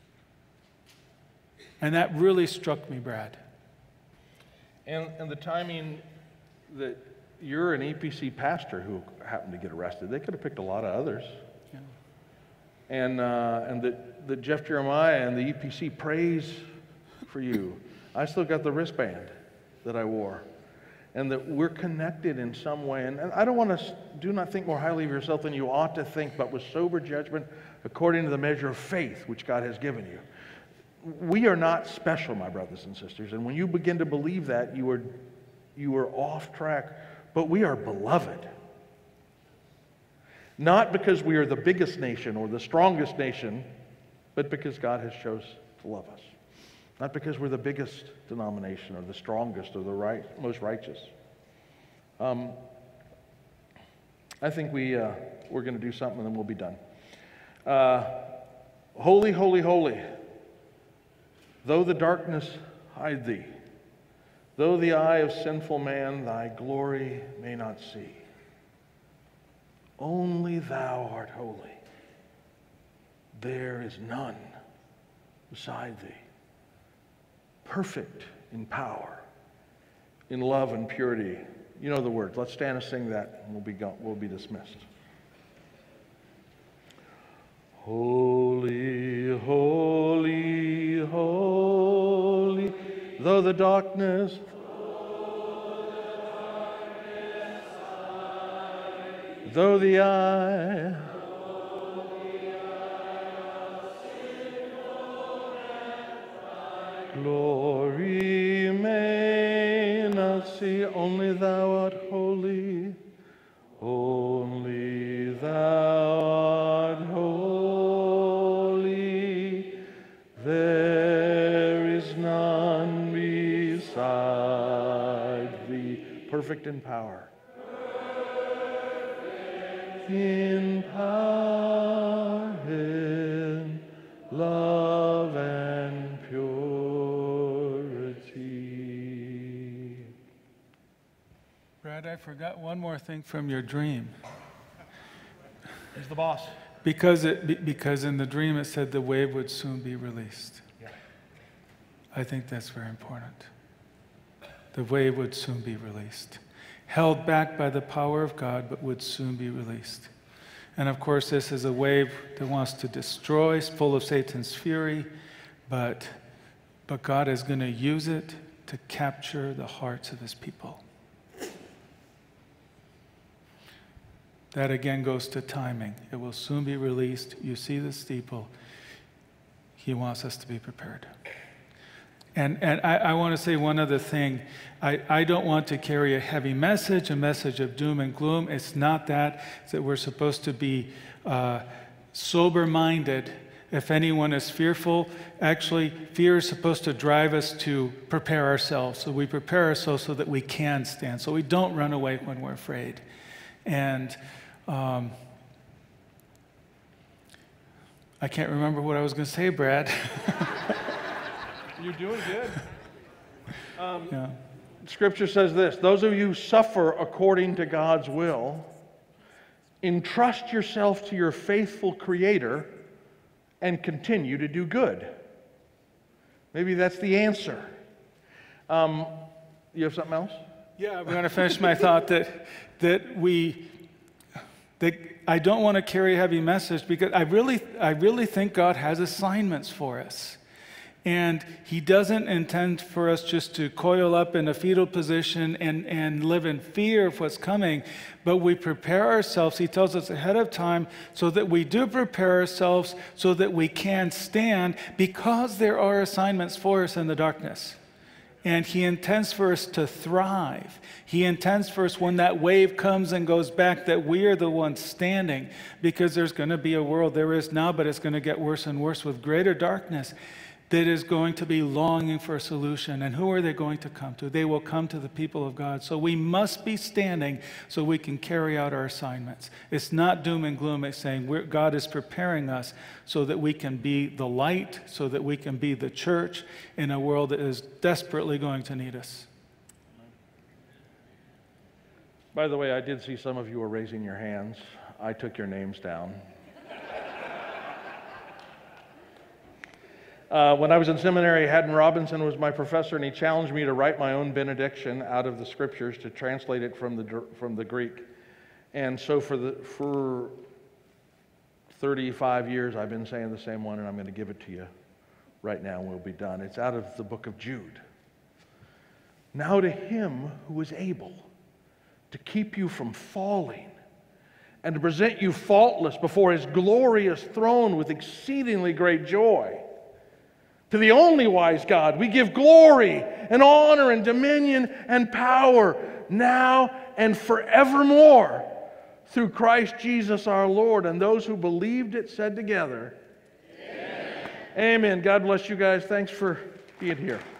And that really struck me, Brad. And, and the timing that you're an E P C pastor who happened to get arrested, they could have picked a lot of others. Yeah. And, uh, and that, that Jeff Jeremiah and the E P C prays for you. I still got the wristband that I wore. And that we're connected in some way. And, and I don't want to, do not think more highly of yourself than you ought to think, but with sober judgment according to the measure of faith which God has given you. We are not special, my brothers and sisters. And when you begin to believe that, you are, you are off track. But we are beloved. Not because we are the biggest nation or the strongest nation, but because God has chose to love us. Not because we're the biggest denomination or the strongest or the right, most righteous. Um, I think we, uh, we're going to do something and then we'll be done. Uh, holy, holy, holy, though the darkness hide thee, though the eye of sinful man thy glory may not see, only thou art holy. There is none beside thee. Perfect in power, in love and purity. You know the words. Let's stand and sing that, and we'll be, go- we'll be dismissed. Holy, holy, holy, though the darkness, though the eye, glory may not see, only thou art holy, only thou art holy, there is none beside thee. Perfect in power. Perfect in power, in love and purity. Brad, I forgot one more thing from your dream. He's the boss. Because, it, because in the dream it said the wave would soon be released. Yeah. I think that's very important. The wave would soon be released. Held back by the power of God, but would soon be released. And of course, this is a wave that wants to destroy, full of Satan's fury, but, but God is going to use it to capture the hearts of his people. That again goes to timing. It will soon be released. You see the steeple. He wants us to be prepared. And, and I, I want to say one other thing. I, I don't want to carry a heavy message, a message of doom and gloom. It's not that. It's that we're supposed to be uh, sober-minded. If anyone is fearful, actually, fear is supposed to drive us to prepare ourselves. So we prepare ourselves so that we can stand, so we don't run away when we're afraid. And um, I can't remember what I was going to say, Brad. You're doing good. Um, yeah. Scripture says this: those of you who suffer according to God's will, entrust yourself to your faithful Creator and continue to do good. Maybe that's the answer. Um, you have something else? Yeah, I'm going to finish my thought that that we that I don't want to carry a heavy message because I really I really think God has assignments for us. And he doesn't intend for us just to coil up in a fetal position and, and live in fear of what's coming, but we prepare ourselves. He tells us ahead of time so that we do prepare ourselves so that we can stand, because there are assignments for us in the darkness. And he intends for us to thrive. He intends for us when that wave comes and goes back that we are the ones standing, because there's going to be a world, there is now, but it's going to get worse and worse with greater darkness, that is going to be longing for a solution. And who are they going to come to? They will come to the people of God. So we must be standing so we can carry out our assignments. It's not doom and gloom. It's saying we're, God is preparing us so that we can be the light, so that we can be the church in a world that is desperately going to need us. By the way, I did see some of you were raising your hands. I took your names down. Uh, when I was in seminary, Haddon Robinson was my professor, and he challenged me to write my own benediction out of the scriptures to translate it from the from the Greek. And so for the for thirty-five years, I've been saying the same one, and I'm going to give it to you right now, and we'll be done. It's out of the book of Jude. Now to him who is able to keep you from falling and to present you faultless before his glorious throne with exceedingly great joy. To the only wise God, we give glory and honor and dominion and power now and forevermore through Christ Jesus our Lord. And those who believed it said together, Amen. Amen. God bless you guys. Thanks for being here.